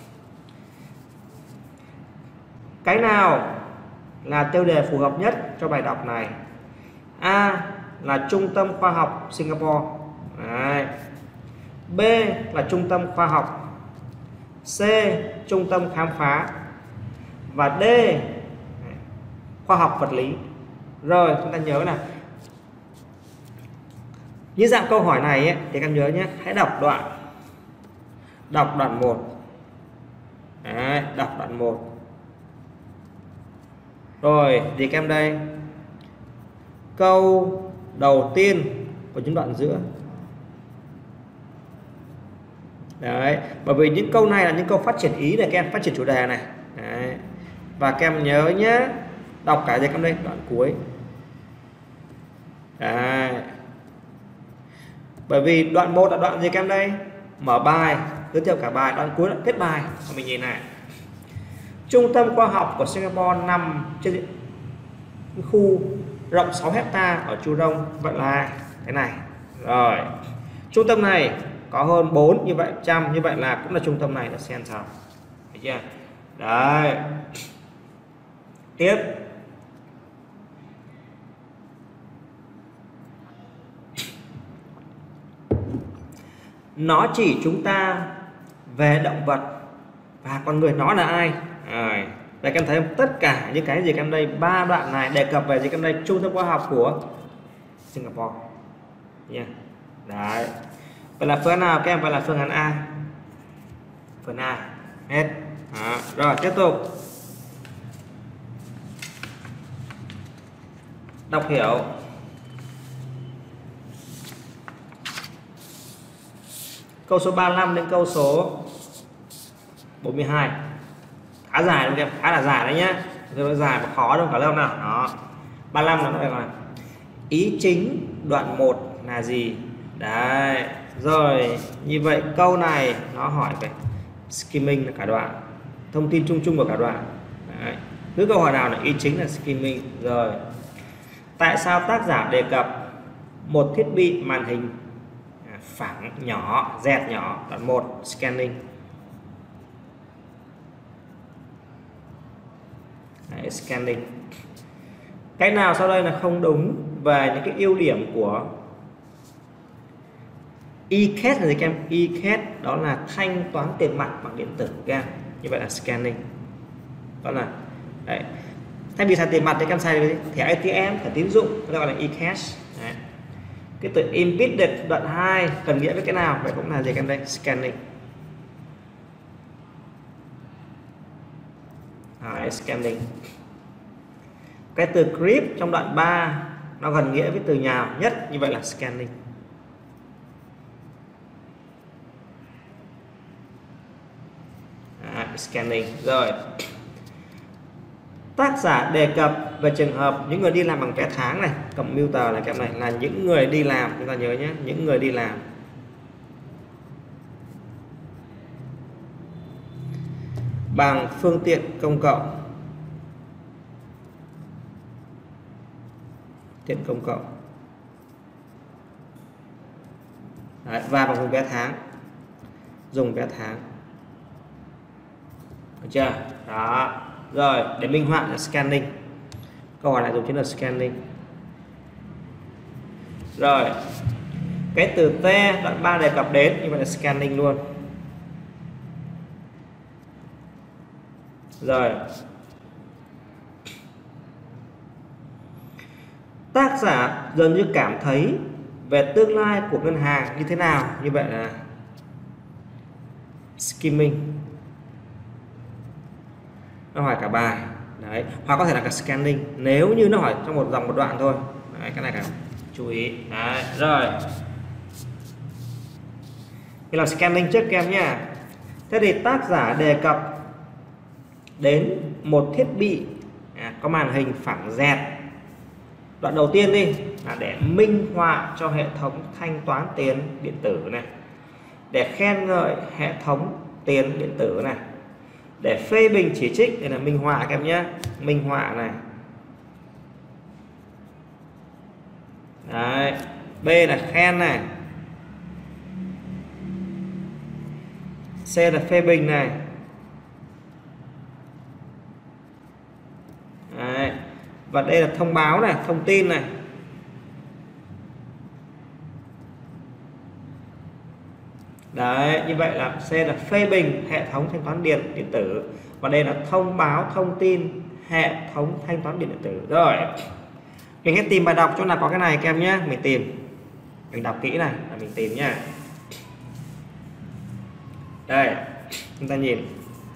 Cái nào là tiêu đề phù hợp nhất cho bài đọc này? A là Trung tâm khoa học Singapore. Đấy. B là Trung tâm khoa học. C Trung tâm khám phá. Và D khoa học vật lý. Rồi chúng ta nhớ là như dạng câu hỏi này ấy, thì các em nhớ nhé, hãy đọc đoạn đọc đoạn một. Đấy, đọc đoạn một. Rồi thì các em đây, câu đầu tiên của những đoạn giữa. Đấy, bởi vì những câu này là những câu phát triển ý này các em, phát triển chủ đề này. Đấy. Và các em nhớ nhé, đọc cả gì các em đây, đoạn cuối. Đấy. Bởi vì đoạn một là đoạn gì các em đây? Mở bài, giới thiệu cả bài, đoạn cuối là kết bài. Mình nhìn này. Trung tâm khoa học của Singapore nằm trên khu rộng sáu hecta ở Churon, vậy là cái này. Rồi. Trung tâm này có hơn bốn, như vậy trăm, như vậy là cũng là trung tâm này là center. Thấy chưa? Đấy. Tiếp. Nó chỉ chúng ta về động vật và con người, nó là ai? À, đây các em thấy tất cả những cái gì các em đây, ba đoạn này đề cập về gì các em đây, trung tâm khoa học của Singapore. Yeah. Đấy. Vậy là phương án nào các em? Vậy là phương án A. Phương A. Hết. Đó. Rồi tiếp tục. Đọc hiểu. Câu số ba mươi lăm đến câu số bốn mươi hai. Khá dài đúng không em? Khá là dài đấy nhá. Rồi dài và khó đâu cả lâu nào. Đó. ba mươi lăm là nó đây rồi. Ý chính đoạn một là gì? Đấy. Rồi, như vậy câu này nó hỏi về skimming là cả đoạn, thông tin chung chung của cả đoạn. Đấy. Cứ câu hỏi nào là ý chính là skimming. Rồi. Tại sao tác giả đề cập một thiết bị màn hình phẳng nhỏ, dẹt nhỏ? Đoạn một scanning. Đấy, scanning. Cái nào sau đây là không đúng về những cái ưu điểm của e-cash là gì các em? E-cash đó là thanh toán tiền mặt bằng điện tử các em. Như vậy là scanning. Đó là đấy. Thay vì xài tiền mặt thì các em xài thẻ a tê em, thẻ tín dụng, nó gọi là e-cash. Đấy. Cái từ embedded đoạn hai cần nghĩa với cái nào? Vậy cũng là gì các em đây? Scanning. Đấy, scanning. Cái từ grip trong đoạn ba nó gần nghĩa với từ nhào nhất, như vậy là scanning. À, scanning. Rồi, tác giả đề cập về trường hợp những người đi làm bằng vé tháng này, commuter này, cái này là những người đi làm, chúng ta nhớ nhé, những người đi làm. Bằng phương tiện công cộng, tiện công cộng. Đấy, và bằng dùng vé tháng, dùng vé tháng, được chưa? Đó. Rồi, để minh họa là scanning. Câu hỏi này dùng chính là scanning. Rồi, cái từ T đoạn ba đề cập đến, như vậy là scanning luôn. Rồi, tác giả dường như cảm thấy về tương lai của ngân hàng như thế nào, như vậy là skimming. Nó hỏi cả bài đấy, hoặc có thể là cả scanning nếu như nó hỏi trong một dòng một đoạn thôi. Đấy, cái này cả chú ý. Đấy, rồi thì làm scanning trước kem nha. Thế thì tác giả đề cập đến một thiết bị à, có màn hình phẳng dẹt. Đoạn đầu tiên đi là để minh họa cho hệ thống thanh toán tiền điện tử này, để khen ngợi hệ thống tiền điện tử này, để phê bình chỉ trích. Đây là minh họa các em nhé, minh họa này. Đấy, B là khen này, C là phê bình này. Đấy, và đây là thông báo này, thông tin này. Đấy, như vậy là C là phê bình hệ thống thanh toán điện điện tử, và đây là thông báo thông tin hệ thống thanh toán điện điện tử. Rồi, mình hãy tìm bài đọc chỗ nào có cái này các em nhé. Mình tìm, mình đọc kỹ này là mình tìm nha. Đây, chúng ta nhìn.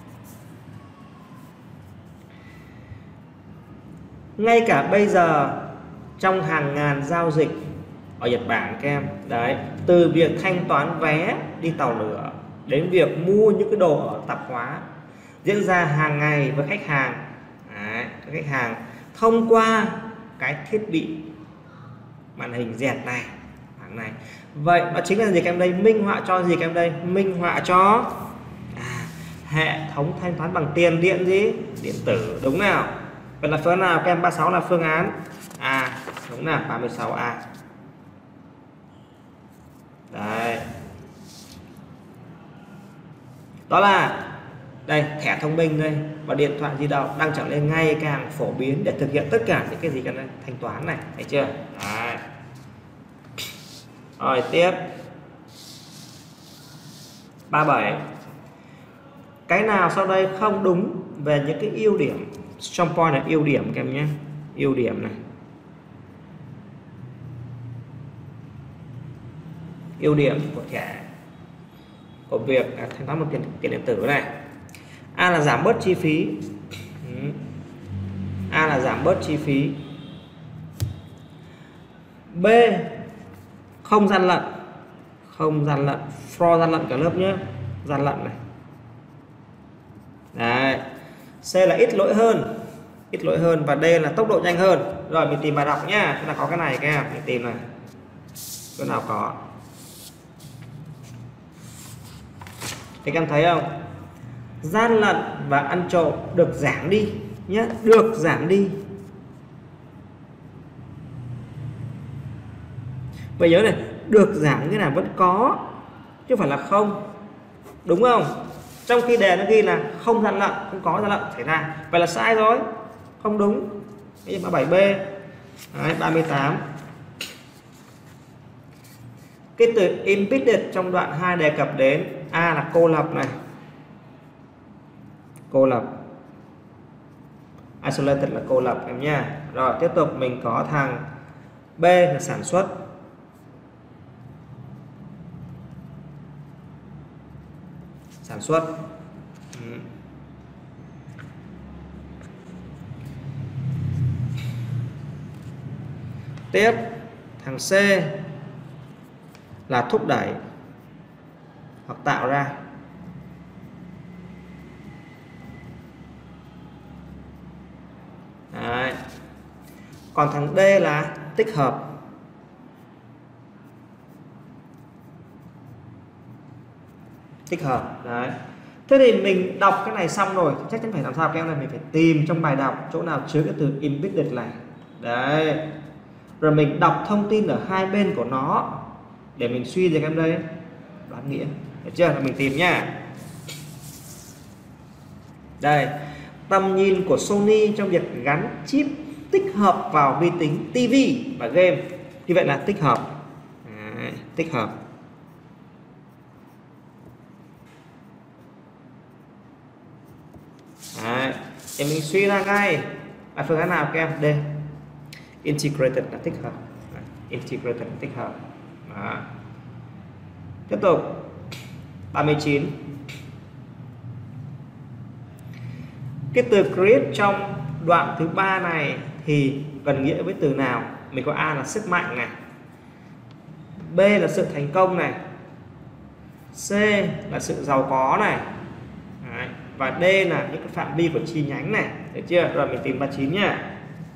Ngay cả bây giờ trong hàng ngàn giao dịch ở Nhật Bản các em, đấy, từ việc thanh toán vé đi tàu lửa đến việc mua những cái đồ ở tạp hóa diễn ra hàng ngày với khách hàng. Đấy, với khách hàng thông qua cái thiết bị màn hình dẹt này, hàng này. Vậy đó chính là gì các em đây? Minh họa cho gì các em đây? Minh họa cho à, hệ thống thanh toán bằng tiền điện gì? Điện tử, đúng nào? Vậy là phương nào các em? ba mươi sáu là phương án A, đúng nào? ba mươi sáu A. Đấy, đó là đây, thẻ thông minh đây và điện thoại di động đang trở nên ngày càng phổ biến để thực hiện tất cả những cái gì cần thanh toán này, thấy chưa? Đấy. Rồi tiếp ba mươi bảy. Cái nào sau đây không đúng về những cái ưu điểm? Strong point là ưu điểm các em nhé, ưu điểm này, ưu điểm của thẻ, của việc thanh toán bằng tiền tiền điện tử này. A là giảm bớt chi phí. A là giảm bớt chi phí. B không gian lận, không gian lận, fraud, gian lận cả lớp nhé, gian lận này. Đấy. C là ít lỗi hơn, ít lỗi hơn, và D là tốc độ nhanh hơn. Rồi mình tìm bài đọc nhá, chúng ta có cái này các em, mình tìm này, chỗ nào có. Thì các em thấy không? Gian lận và ăn trộm được giảm đi nhé, được giảm đi. Vậy nhớ này, được giảm cái nào vẫn có chứ không phải là không, đúng không? Trong khi đề nó ghi là không gian lận, không có gian lận xảy ra, vậy là sai rồi, không đúng. Cái ba mươi bảy B. Đấy, ba mươi tám. Cái từ embedded trong đoạn hai đề cập đến A là cô lập này, cô lập, isolated là cô lập em nha. Rồi tiếp tục mình có thằng B là sản xuất, sản xuất. Ừ. Tiếp thằng C là thúc đẩy hoặc tạo ra. Đấy. Còn thằng D là tích hợp. Tích hợp. Đấy. Thế thì mình đọc cái này xong rồi, chắc chắn phải làm sao các em này, mình phải tìm trong bài đọc chỗ nào chứa cái từ embedded này. Đấy. Rồi mình đọc thông tin ở hai bên của nó để mình suy ra các em đây đoán nghĩa. Được chưa? Mình tìm nhá. Đây, tầm nhìn của Sony trong việc gắn chip tích hợp vào vi tính, ti vi và game. Như vậy là tích hợp. Đấy, tích hợp. Đấy, thì mình suy ra ngay là phương án nào các em? D. Integrated là tích hợp. Đấy, integrated là tích hợp. Đó. Tiếp tục ba mươi chín. Cái từ create trong đoạn thứ ba này thì gần nghĩa với từ nào? Mình có A là sức mạnh này, B là sự thành công này, C là sự giàu có này. Đấy. Và D là những cái phạm vi của chi nhánh này. Được chưa? Rồi mình tìm ba mươi chín nhá.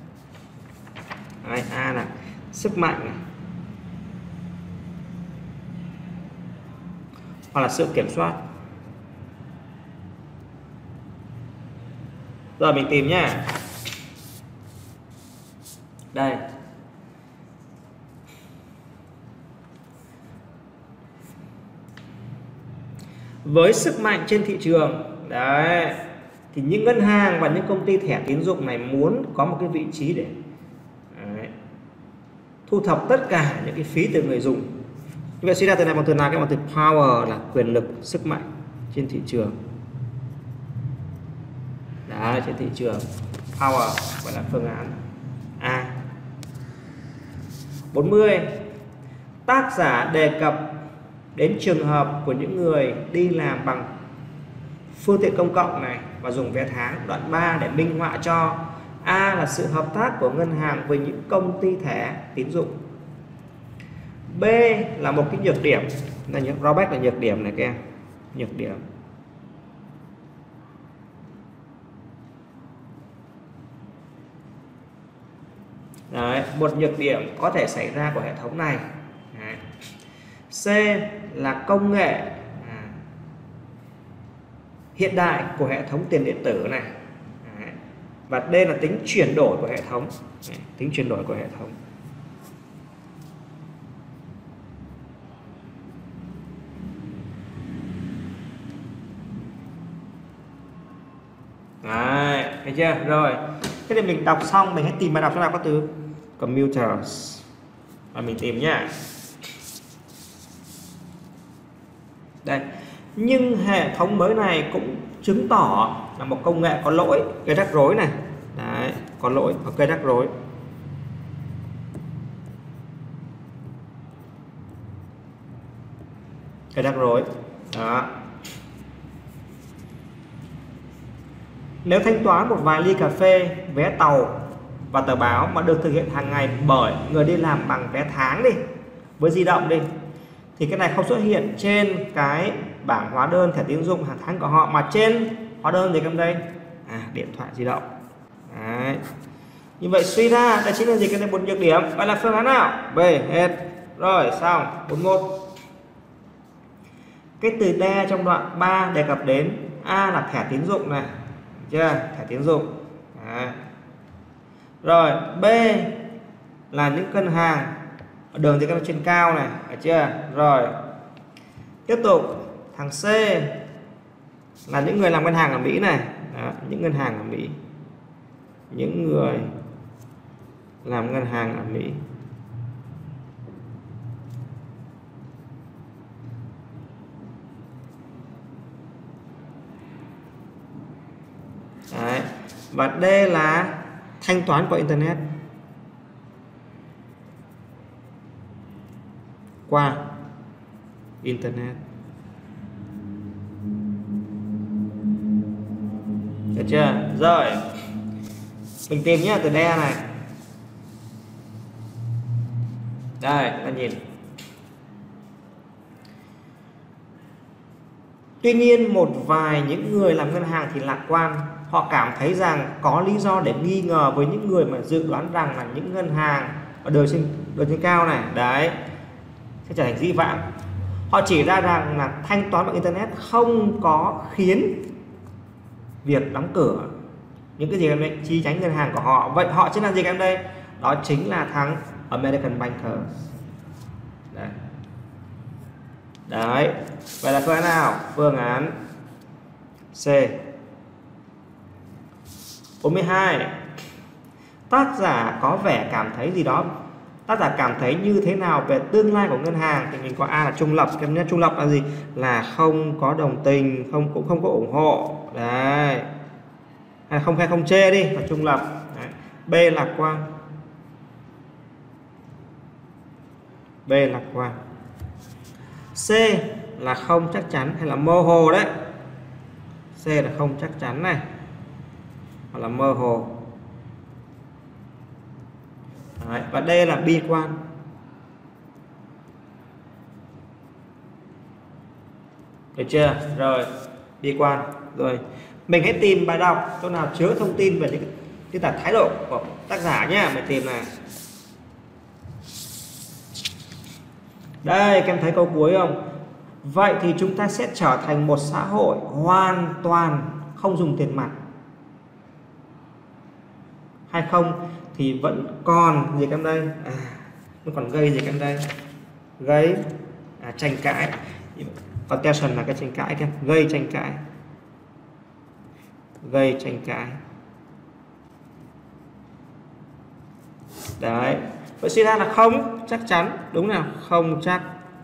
Đấy, A là sức mạnh này, hoặc là sự kiểm soát. Rồi mình tìm nhá. Đây. Với sức mạnh trên thị trường, đấy, thì những ngân hàng và những công ty thẻ tín dụng này muốn có một cái vị trí để đấy, thu thập tất cả những cái phí từ người dùng. Như vậy suy ra từ này bằng từ nào? Cái bằng từ power là quyền lực, sức mạnh trên thị trường. Đó, trên thị trường. Power gọi là phương án A. bốn mươi. Tác giả đề cập đến trường hợp của những người đi làm bằng phương tiện công cộng này và dùng vé tháng. Đoạn ba để minh họa cho A là sự hợp tác của ngân hàng với những công ty thẻ tín dụng. B là một cái nhược điểm, là những drawback là nhược điểm này các em, nhược điểm. Đấy, một nhược điểm có thể xảy ra của hệ thống này. Đấy. C là công nghệ à, hiện đại của hệ thống tiền điện tử này. Đấy. Và D là tính chuyển đổi của hệ thống. Đấy, tính chuyển đổi của hệ thống. Đấy, thấy chưa? Rồi. Thế thì mình đọc xong mình hãy tìm bài đọc cho nào có từ computers và mình tìm nhá. Đây. Nhưng hệ thống mới này cũng chứng tỏ là một công nghệ có lỗi, gây rắc rối này. Đấy, có lỗi và gây rắc rối. Gây rắc rối. Đó. Nếu thanh toán một vài ly cà phê, vé tàu và tờ báo mà được thực hiện hàng ngày bởi người đi làm bằng vé tháng đi, với di động đi, thì cái này không xuất hiện trên cái bảng hóa đơn thẻ tín dụng hàng tháng của họ, mà trên hóa đơn gì trong đây? À, điện thoại di động. Đấy. Như vậy suy ra đây chính là gì? Cái này một nhược điểm. Vậy là phương án nào? B hết. Rồi xong. bốn mươi mốt. Cái từ đe trong đoạn ba đề cập đến A là thẻ tín dụng này. Chưa? Thẻ tín dụng. Đấy. Rồi B là những ngân hàng đường thì các trên cao này, phải chưa? Rồi tiếp tục thằng C là những người làm ngân hàng ở Mỹ này. Đó, những ngân hàng ở Mỹ, những người làm ngân hàng ở Mỹ. Đấy. Và D là thanh toán qua internet, qua internet. Được chưa? Rồi mình tìm nhé từ đe này. Đây chúng ta nhìn. Tuy nhiên một vài những người làm ngân hàng thì lạc quan, họ cảm thấy rằng có lý do để nghi ngờ với những người mà dự đoán rằng là những ngân hàng ở đời trên đời trên cao này đấy sẽ trở thành dĩ vãng. Họ chỉ ra rằng là thanh toán bằng internet không có khiến việc đóng cửa những cái gì em đây chi nhánh ngân hàng của họ. Vậy họ chính là gì em đây? Đó chính là thằng American Banker. Đấy. Đấy. Vậy là phương án nào? Phương án C. bốn mươi hai. Tác giả có vẻ cảm thấy gì đó. Tác giả cảm thấy như thế nào về tương lai của ngân hàng? Thì mình có A là trung lập. Cái nhất trung lập là gì? Là không có đồng tình, không cũng không có ủng hộ. Đấy. Hay không hay không chê đi, là trung lập. Đấy. B lạc quan. B lạc quan. C là không chắc chắn hay là mơ hồ đấy. C là không chắc chắn này, hoặc là mơ hồ. Đấy. Và D là bi quan. Được chưa? Rồi, bi quan. Rồi, mình hãy tìm bài đọc chỗ nào chứa thông tin về những cái tả thái độ của tác giả nhé. Mình tìm này. Đây, các em thấy câu cuối không? Vậy thì chúng ta sẽ trở thành một xã hội hoàn toàn không dùng tiền mặt, hay không thì vẫn còn gì em đây? À, vẫn còn gây gì em đây? Gây à, tranh cãi. Contention là cái tranh cãi, em gây tranh cãi, gây tranh cãi. Đấy. Vậy suy ra là không chắc chắn, đúng nào? Không chắc.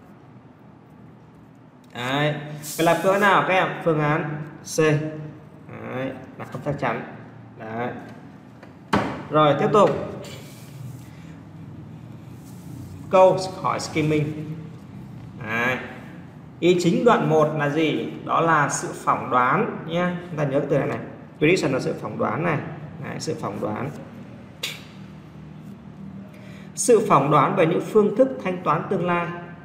Đấy. Vậy là phương án nào các em? Phương án C. Đấy, là không chắc chắn. Đấy. Rồi tiếp tục. Câu hỏi skimming. Đấy. Ý chính đoạn một là gì? Đó là sự phỏng đoán nhé. Chúng ta nhớ cái từ này này. Prediction là sự phỏng đoán này. Đấy, sự phỏng đoán. Sự phỏng đoán về những phương thức thanh toán tương lai.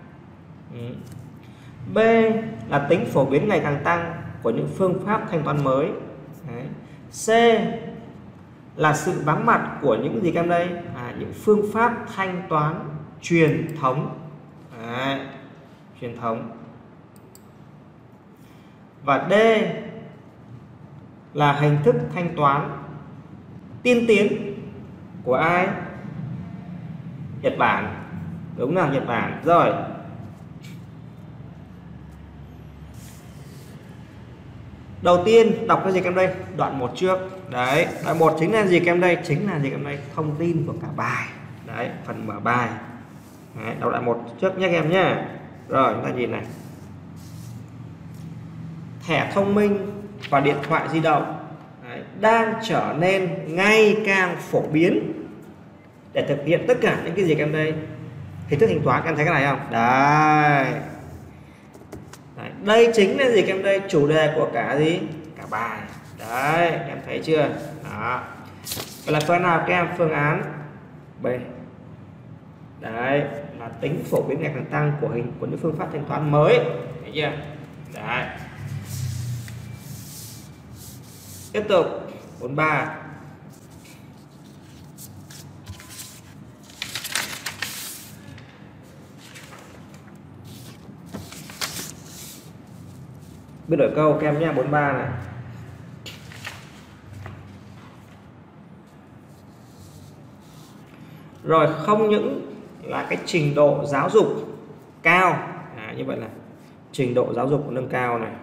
B là tính phổ biến ngày càng tăng của những phương pháp thanh toán mới. Đấy. C là sự vắng mặt của những gì em đây? À, những phương pháp thanh toán truyền thống. Đấy. Truyền thống. Và D là hình thức thanh toán tiên tiến của ai? Nhật Bản. Đúng là Nhật Bản. Rồi. Đầu tiên đọc cái gì em đây? Đoạn một trước. Đấy, đoạn một chính là gì em đây? Chính là gì em đây? Thông tin của cả bài. Đấy, phần mở bài. Đấy, đọc đoạn một trước nhé em nhé. Rồi, chúng ta nhìn này. Thẻ thông minh và điện thoại di động đấy, đang trở nên ngày càng phổ biến để thực hiện tất cả những cái gì em đây? Hình thức thanh toán. Em thấy cái này không? Đấy. Đấy. Đây chính là gì em đây? Chủ đề của cả gì? Cả bài. Đấy, em thấy chưa? Đó. Vậy là phương án nào các em? Phương án B. Đấy, là tính phổ biến ngày càng tăng của hình của những phương pháp thanh toán mới. Thấy chưa? Đấy. Tiếp tục bốn mươi ba. Biết đổi câu các em nhé. bốn mươi ba này. Rồi, không những là cái trình độ giáo dục cao, à, như vậy là trình độ giáo dục nâng cao này,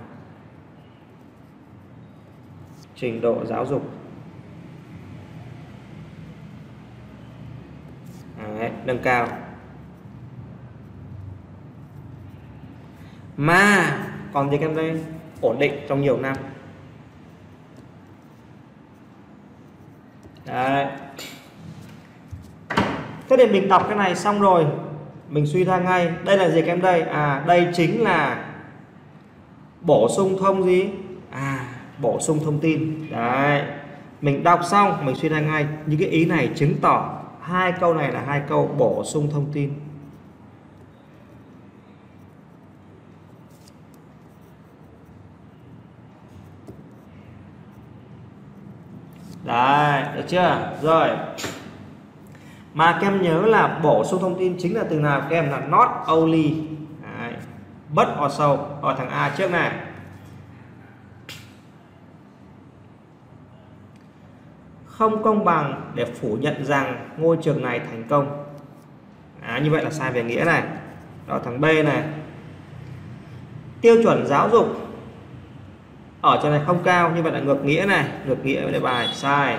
trình độ giáo dục đấy, nâng cao mà còn gì em đây? Ổn định trong nhiều năm. Đấy. Thế thì mình đọc cái này xong rồi mình suy ra ngay đây là gì em đây? À, đây chính là bổ sung thông gì? À, bổ sung thông tin. Đấy, mình đọc xong mình suy ra ngay những cái ý này chứng tỏ hai câu này là hai câu bổ sung thông tin. Đấy, được chưa? Rồi. Mà các em nhớ là bổ sung thông tin chính là từ nào? Các em là not only. Đấy. But also. Ở thằng A trước này. Không công bằng để phủ nhận rằng ngôi trường này thành công. À, như vậy là sai về nghĩa này. Đó, thằng B này. Tiêu chuẩn giáo dục ở trường này không cao, như vậy là ngược nghĩa này, ngược nghĩa với đề bài sai.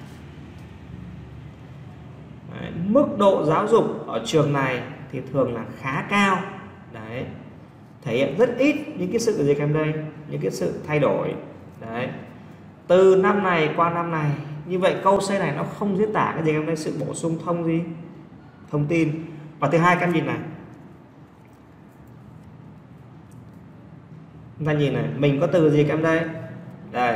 Đấy, mức độ giáo dục ở trường này thì thường là khá cao. Đấy, thể hiện rất ít những cái sự gì em đây, những cái sự thay đổi. Đấy, từ năm này qua năm này, như vậy câu C này nó không diễn tả cái gì em đây, sự bổ sung thông gì, thông tin. Và thứ hai, các em nhìn này, chúng ta nhìn này, mình có từ gì các em đây, đây,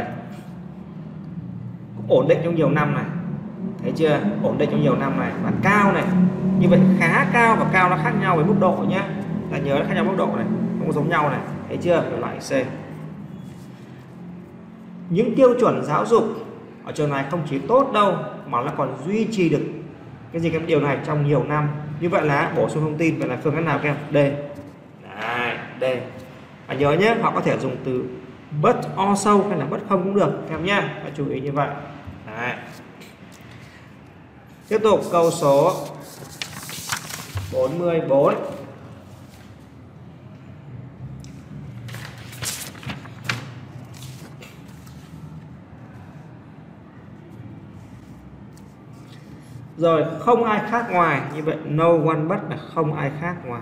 ổn định trong nhiều năm này, thấy chưa, ổn định trong nhiều năm này, và cao này, như vậy khá cao và cao nó khác nhau với mức độ nhé, ta nhớ nó khác nhau mức độ này, không có giống nhau này, thấy chưa, loại C. Những tiêu chuẩn giáo dục ở trường này không chỉ tốt đâu mà nó còn duy trì được cái gì, cái điều này trong nhiều năm, như vậy là bổ sung thông tin. Vậy là phương án nào các em? D. Đấy, D. Và nhớ nhé, họ có thể dùng từ but also hay là but không cũng được các em nhé, phải chú ý như vậy. Đấy. Tiếp tục câu số bốn mươi bốn. Rồi, không ai khác ngoài, như vậy no one but là không ai khác ngoài.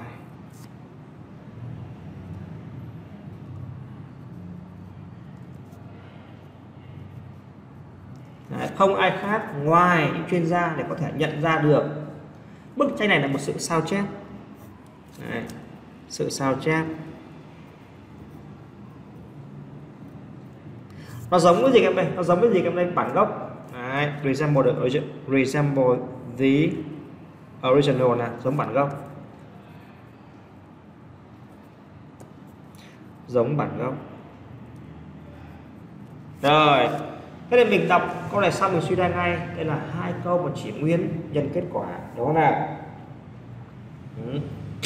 Đấy, không ai khác ngoài những chuyên gia để có thể nhận ra được. Bức tranh này là một sự sao chép. Đấy, sự sao chép. Nó giống với gì em đây? Nó giống với gì em đây? Bản gốc. Đấy, resemble the, resemble the original là giống bản gốc. Giống bản gốc. Rồi, thế nên mình đọc câu này xong mình suy ra ngay, đây là hai câu mà chỉ nguyên nhân kết quả, đúng không nào? Ừ.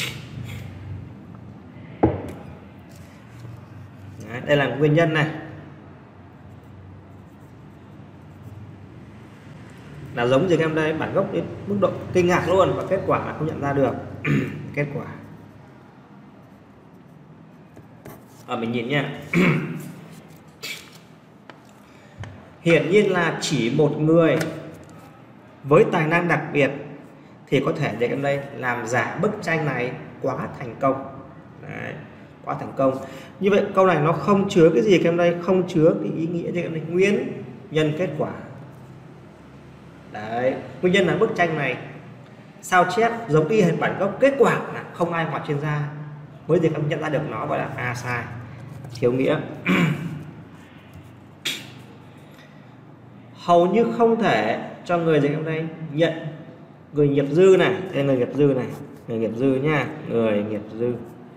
Đấy, đây là nguyên nhân này, là giống gì em đây, bản gốc đến mức độ kinh ngạc luôn, và kết quả là không nhận ra được. Kết quả ở mình nhìn nha. Hiển nhiên là chỉ một người với tài năng đặc biệt thì có thể để em đây làm giả bức tranh này quá thành công. Đấy, quá thành công. Như vậy câu này nó không chứa cái gì em đây, không chứa cái ý nghĩa gì em đây, nguyên nhân kết quả. Đấy, nguyên nhân là bức tranh này sao chép giống y hệt bản gốc, kết quả là không ai ngoài chuyên gia mới gì không nhận ra được nó, gọi là A sai, thiếu nghĩa. Hầu như không thể cho người gì trong đây nhận người nghiệp dư này, đây người nghiệp dư này, người nghiệp dư nha, người nghiệp dư.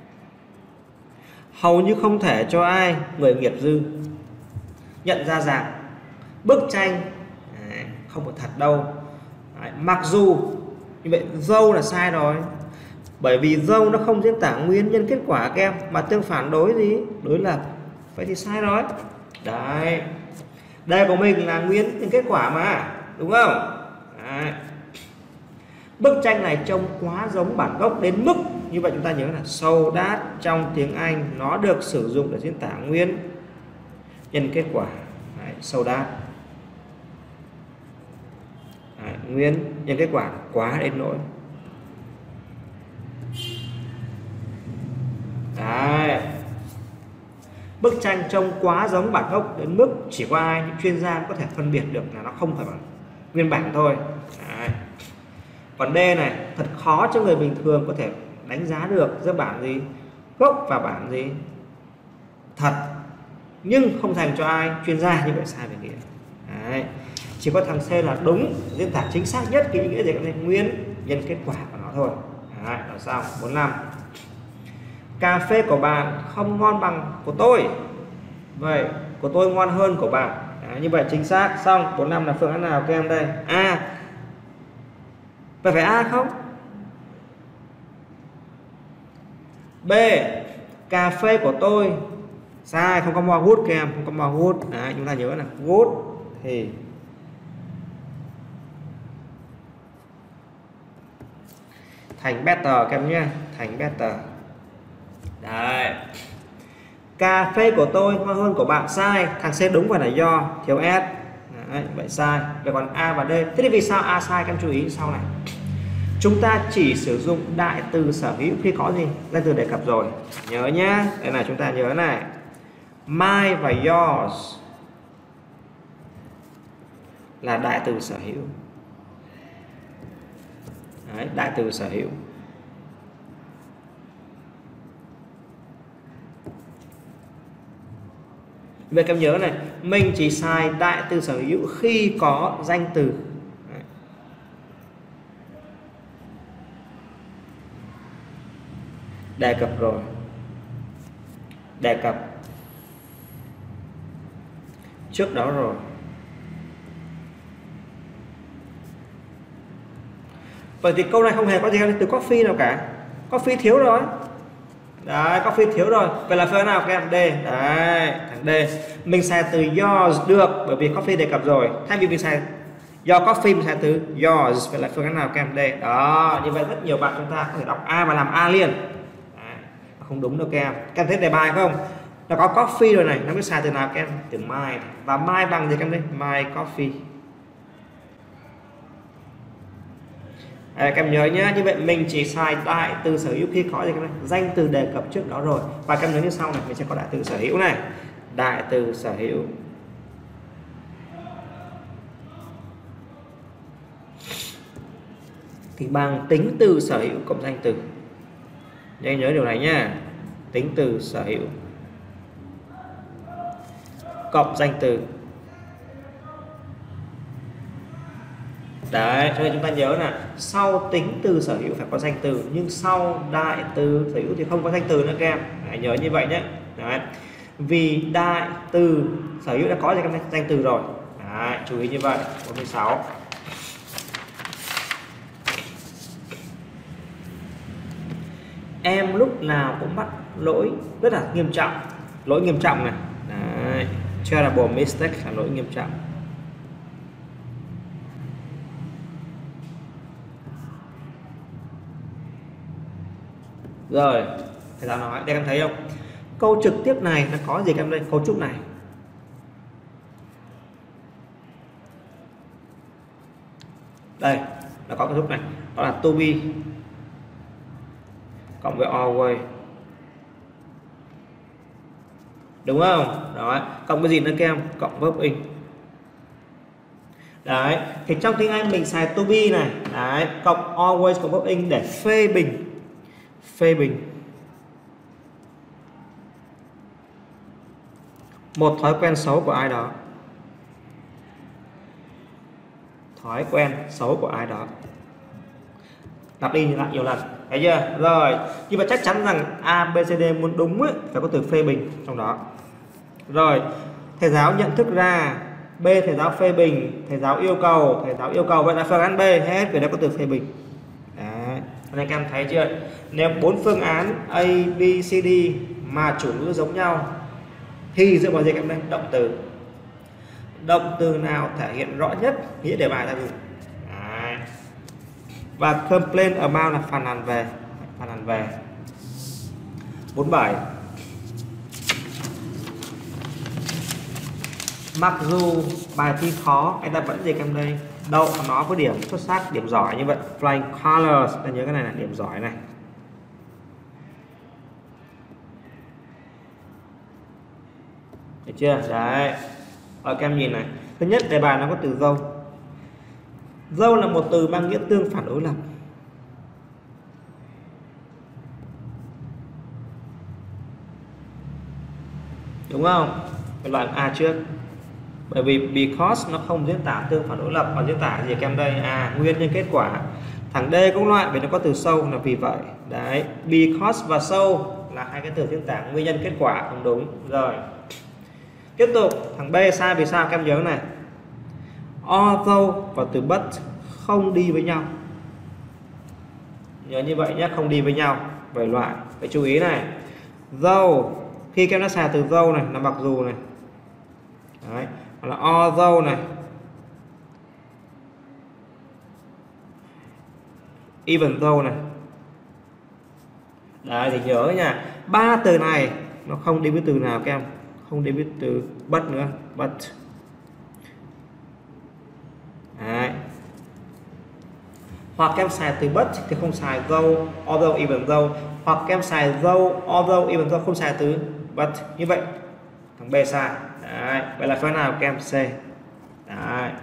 Hầu như không thể cho ai người nghiệp dư nhận ra rằng bức tranh đấy, không có thật đâu. Đấy, mặc dù như vậy dâu là sai rồi, bởi vì dâu nó không diễn tả nguyên nhân kết quả các em, mà tương phản đối gì, đối lập, vậy thì sai rồi. Đấy, đây của mình là nguyên nhân kết quả mà, đúng không? Đấy. Bức tranh này trông quá giống bản gốc đến mức như vậy chúng ta nhớ là so that trong tiếng Anh nó được sử dụng để diễn tả nguyên nhân kết quả. Đấy, so that. Đấy, nguyên nhân kết quả quá đến nỗi. Đấy. Bức tranh trông quá giống bản gốc đến mức chỉ có ai, những chuyên gia có thể phân biệt được là nó không phải bản nguyên bản thôi. Đấy. Còn D này thật khó cho người bình thường có thể đánh giá được giữa bản gì gốc và bản gì thật, nhưng không thành cho ai chuyên gia, như vậy sai về nghĩa. Đấy. Chỉ có thằng C là đúng, diễn tả chính xác nhất cái ý nghĩa gì cái này, nguyên nhân kết quả của nó thôi. Đấy, là sao? bốn mươi lăm. Cà phê của bạn không ngon bằng của tôi, vậy của tôi ngon hơn của bạn. Đấy, như vậy chính xác. Xong bốn mươi lăm là phương án nào các em đây? A. Vậy phải A không? B. Cà phê của tôi. Sai, không có more good các em, không có more good. Đấy, chúng ta nhớ là good thì thành better các em nhé, thành better. Đấy. Cà phê của tôi ngon hơn của bạn. Sai, thằng C đúng phải là do thiếu S. Đấy, vậy sai. Vậy còn A và D. Thế thì vì sao A sai? Các em chú ý sau này. Chúng ta chỉ sử dụng đại từ sở hữu khi có gì? Danh từ đề cập rồi. Nhớ nhá. Đây là chúng ta nhớ này. My và yours là đại từ sở hữu. Đấy, đại từ sở hữu. Vậy các em nhớ này, mình chỉ xài đại từ sở hữu khi có danh từ. Đấy. Đề cập rồi. Đề cập trước đó rồi. Vậy thì câu này không hề có gì từ coffee nào cả. Coffee thiếu rồi. Đấy, coffee thiếu rồi. Vậy là phương nào các em? D. Đấy, thằng D. Mình xài từ yours được bởi vì coffee đề cập rồi. Thay vì mình xài do coffee mình xài từ yours. Vậy là phương án nào các em? D. Đó, như vậy rất nhiều bạn chúng ta có thể đọc A và làm A liền. Đấy, không đúng đâu các em. Các em thấy đề bài không? Nó có coffee rồi này, nó biết xài từ nào các em? Từ my. Và my bằng gì các em đây? My coffee. À, các em nhớ nhé, như vậy mình chỉ xài đại từ sở hữu khi có gì các em? Danh từ đề cập trước đó rồi. Và các em nhớ như sau này, mình sẽ có đại từ sở hữu này. Đại từ sở hữu thì bằng tính từ sở hữu cộng danh từ. Nhớ nhớ điều này nhá. Tính từ sở hữu cộng danh từ. Đấy, cho nên chúng ta nhớ là sau tính từ sở hữu phải có danh từ, nhưng sau đại từ sở hữu thì không có danh từ nữa các em. Đấy, nhớ như vậy nhé. Đấy. Vì đại từ sở hữu đã có gì các em? Danh từ rồi. Đấy, chú ý như vậy. bốn mươi sáu. Em lúc nào cũng mắc lỗi rất là nghiêm trọng. Lỗi nghiêm trọng này. Đấy. Terrible mistake là lỗi nghiêm trọng. Rồi, thầy giáo nói, đây em thấy không? Câu trực tiếp này nó có gì các em đây? Cấu trúc này. Đây, nó có cấu trúc này. Đó là to be cộng với always. Đúng không? Đó, cộng cái gì nữa các em? Cộng verb in. Đấy, thì trong tiếng Anh mình xài to be này, đấy, cộng always cộng verb in để phê bình. Phê bình một thói quen xấu của ai đó. Thói quen xấu của ai đó. Lặp đi lại nhiều lần, thấy chưa? Rồi, nhưng mà chắc chắn rằng A, B, C, D muốn đúng ấy, phải có từ phê bình trong đó. Rồi, thầy giáo nhận thức ra. B, thầy giáo phê bình. Thầy giáo yêu cầu. Thầy giáo yêu cầu, vậy là phương án B hết, vì đó có từ phê bình. Đấy, nên các em thấy chưa? Nếu bốn phương án A, B, C, D mà chủ ngữ giống nhau thì dựa vào gì các em đây? Động từ. Động từ nào thể hiện rõ nhất nghĩa đề bài ra gì? Đấy. Và complain about là phàn nàn về. Phàn nàn về. bốn mươi bảy. Mặc dù bài thi khó, anh ta vẫn gì các em đây? Đậu nó có điểm xuất sắc, điểm giỏi như vậy. Flying colors, ta nhớ cái này là điểm giỏi này. Được chưa? Đấy. Ở các em nhìn này. Thứ nhất, đề bài nó có từ dâu. Dâu là một từ mang nghĩa tương phản đối lập. Đúng không? Cái loại A trước. Bởi vì because nó không diễn tả tương phản đối lập, mà diễn tả gì các em đây? À, nguyên nhân kết quả. Thằng D cũng loại vì nó có từ so là vì vậy. Đấy, because và so là hai cái từ diễn tả nguyên nhân kết quả, không đúng. Rồi. Tiếp tục thằng B sai vì sao các em nhớ này, although và từ but không đi với nhau, nhớ như vậy nhé, không đi với nhau. Vậy loại phải chú ý này, though khi các em đã xài từ though này là mặc dù này, đấy, hoặc là although này, even though này, đấy thì nhớ nha, ba từ này nó không đi với từ nào các em, không đi với từ but nữa, but. Đấy. Hoặc các em xài từ but thì không xài though, although, even though, hoặc các em xài though, although, even though, không xài từ but. Như vậy thằng B sai. Đấy. Vậy là phương nào các em? C. Đấy.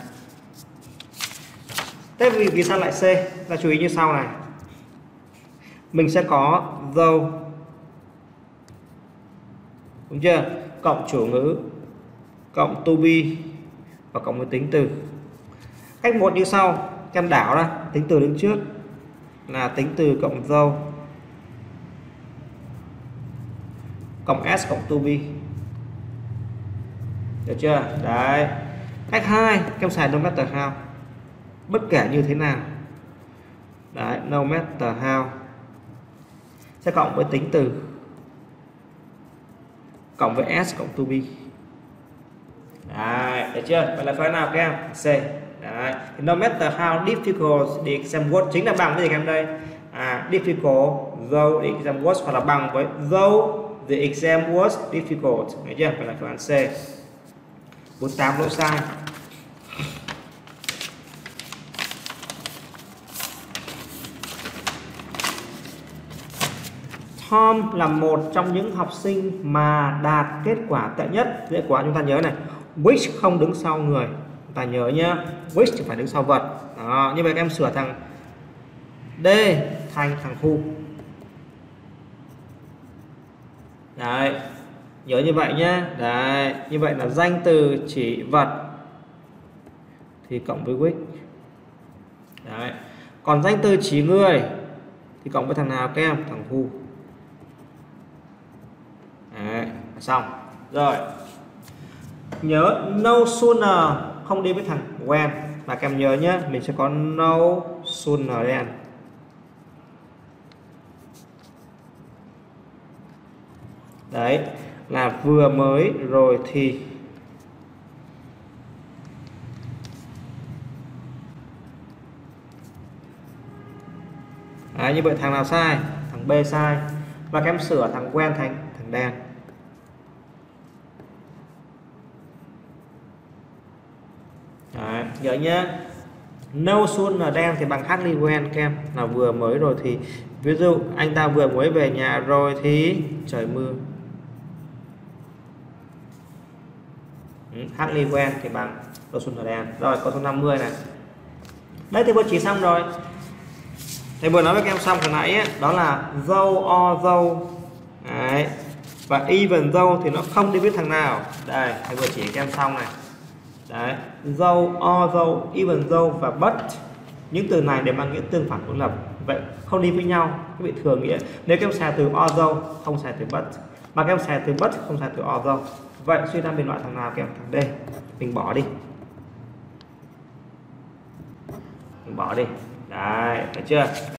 Thế vì, vì sao lại C? Ta chú ý như sau này, mình sẽ có though, đúng chưa, cộng chủ ngữ, cộng to be và cộng với tính từ. Cách một như sau, các em đảo ra, tính từ đứng trước là tính từ cộng though cộng s cộng to be, được chưa? Đấy. Cách hai, các em xài no matter how, bất kể như thế nào. Đấy, no matter how sẽ cộng với tính từ cộng với s cộng to be. Đấy, được chưa? Vậy là phải nào các em? C. Đấy. No matter how difficult the exam was chính là bằng với gì các em đây? À, difficult though the exam was, hoặc là bằng với though the exam was difficult. Được chưa? Vậy là phương án C. bốn mươi tám lỗi sai. Tom là một trong những học sinh mà đạt kết quả tệ nhất. Kết quả chúng ta nhớ này, which không đứng sau người, chúng ta nhớ nhá, which thì phải đứng sau vật. Đó, như vậy các em sửa thằng D thành thằng who. Đấy, nhớ như vậy nhá. Đấy, như vậy là danh từ chỉ vật thì cộng với which. Đấy, còn danh từ chỉ người thì cộng với thằng nào các em? Thằng who. Đấy, xong rồi. Nhớ no sooner không đi với thằng when, và các em nhớ nhé, mình sẽ có no sooner than. Đấy là vừa mới rồi thì. Đấy, như vậy thằng nào sai? Thằng B sai. Và các em sửa thằng when thành thằng đen. Đấy, nhớ nhé, no sooner than thì bằng hardly when các em, là vừa mới rồi thì. Ví dụ anh ta vừa mới về nhà rồi thì trời mưa. ừ, hardly when thì bằng no sooner than. Rồi câu số năm mươi này. Đấy thì vừa chỉ xong rồi. Thầy vừa nói với các em xong hồi nãy ấy, đó là though, although. Đấy. Và even though thì nó không đi với thằng nào. Đây, thầy vừa chỉ các em xong này. Đấy, though, although, even though và but, những từ này đều mang nghĩa tương phản đối lập, vậy không đi với nhau. Các vị thường nghĩa nếu các em xài từ although không xài từ but, mà các em xài từ but không xài từ although, vậy suy ra biên loại thằng nào các em? Thằng D. Mình bỏ đi, mình bỏ đi. Đấy, thấy chưa?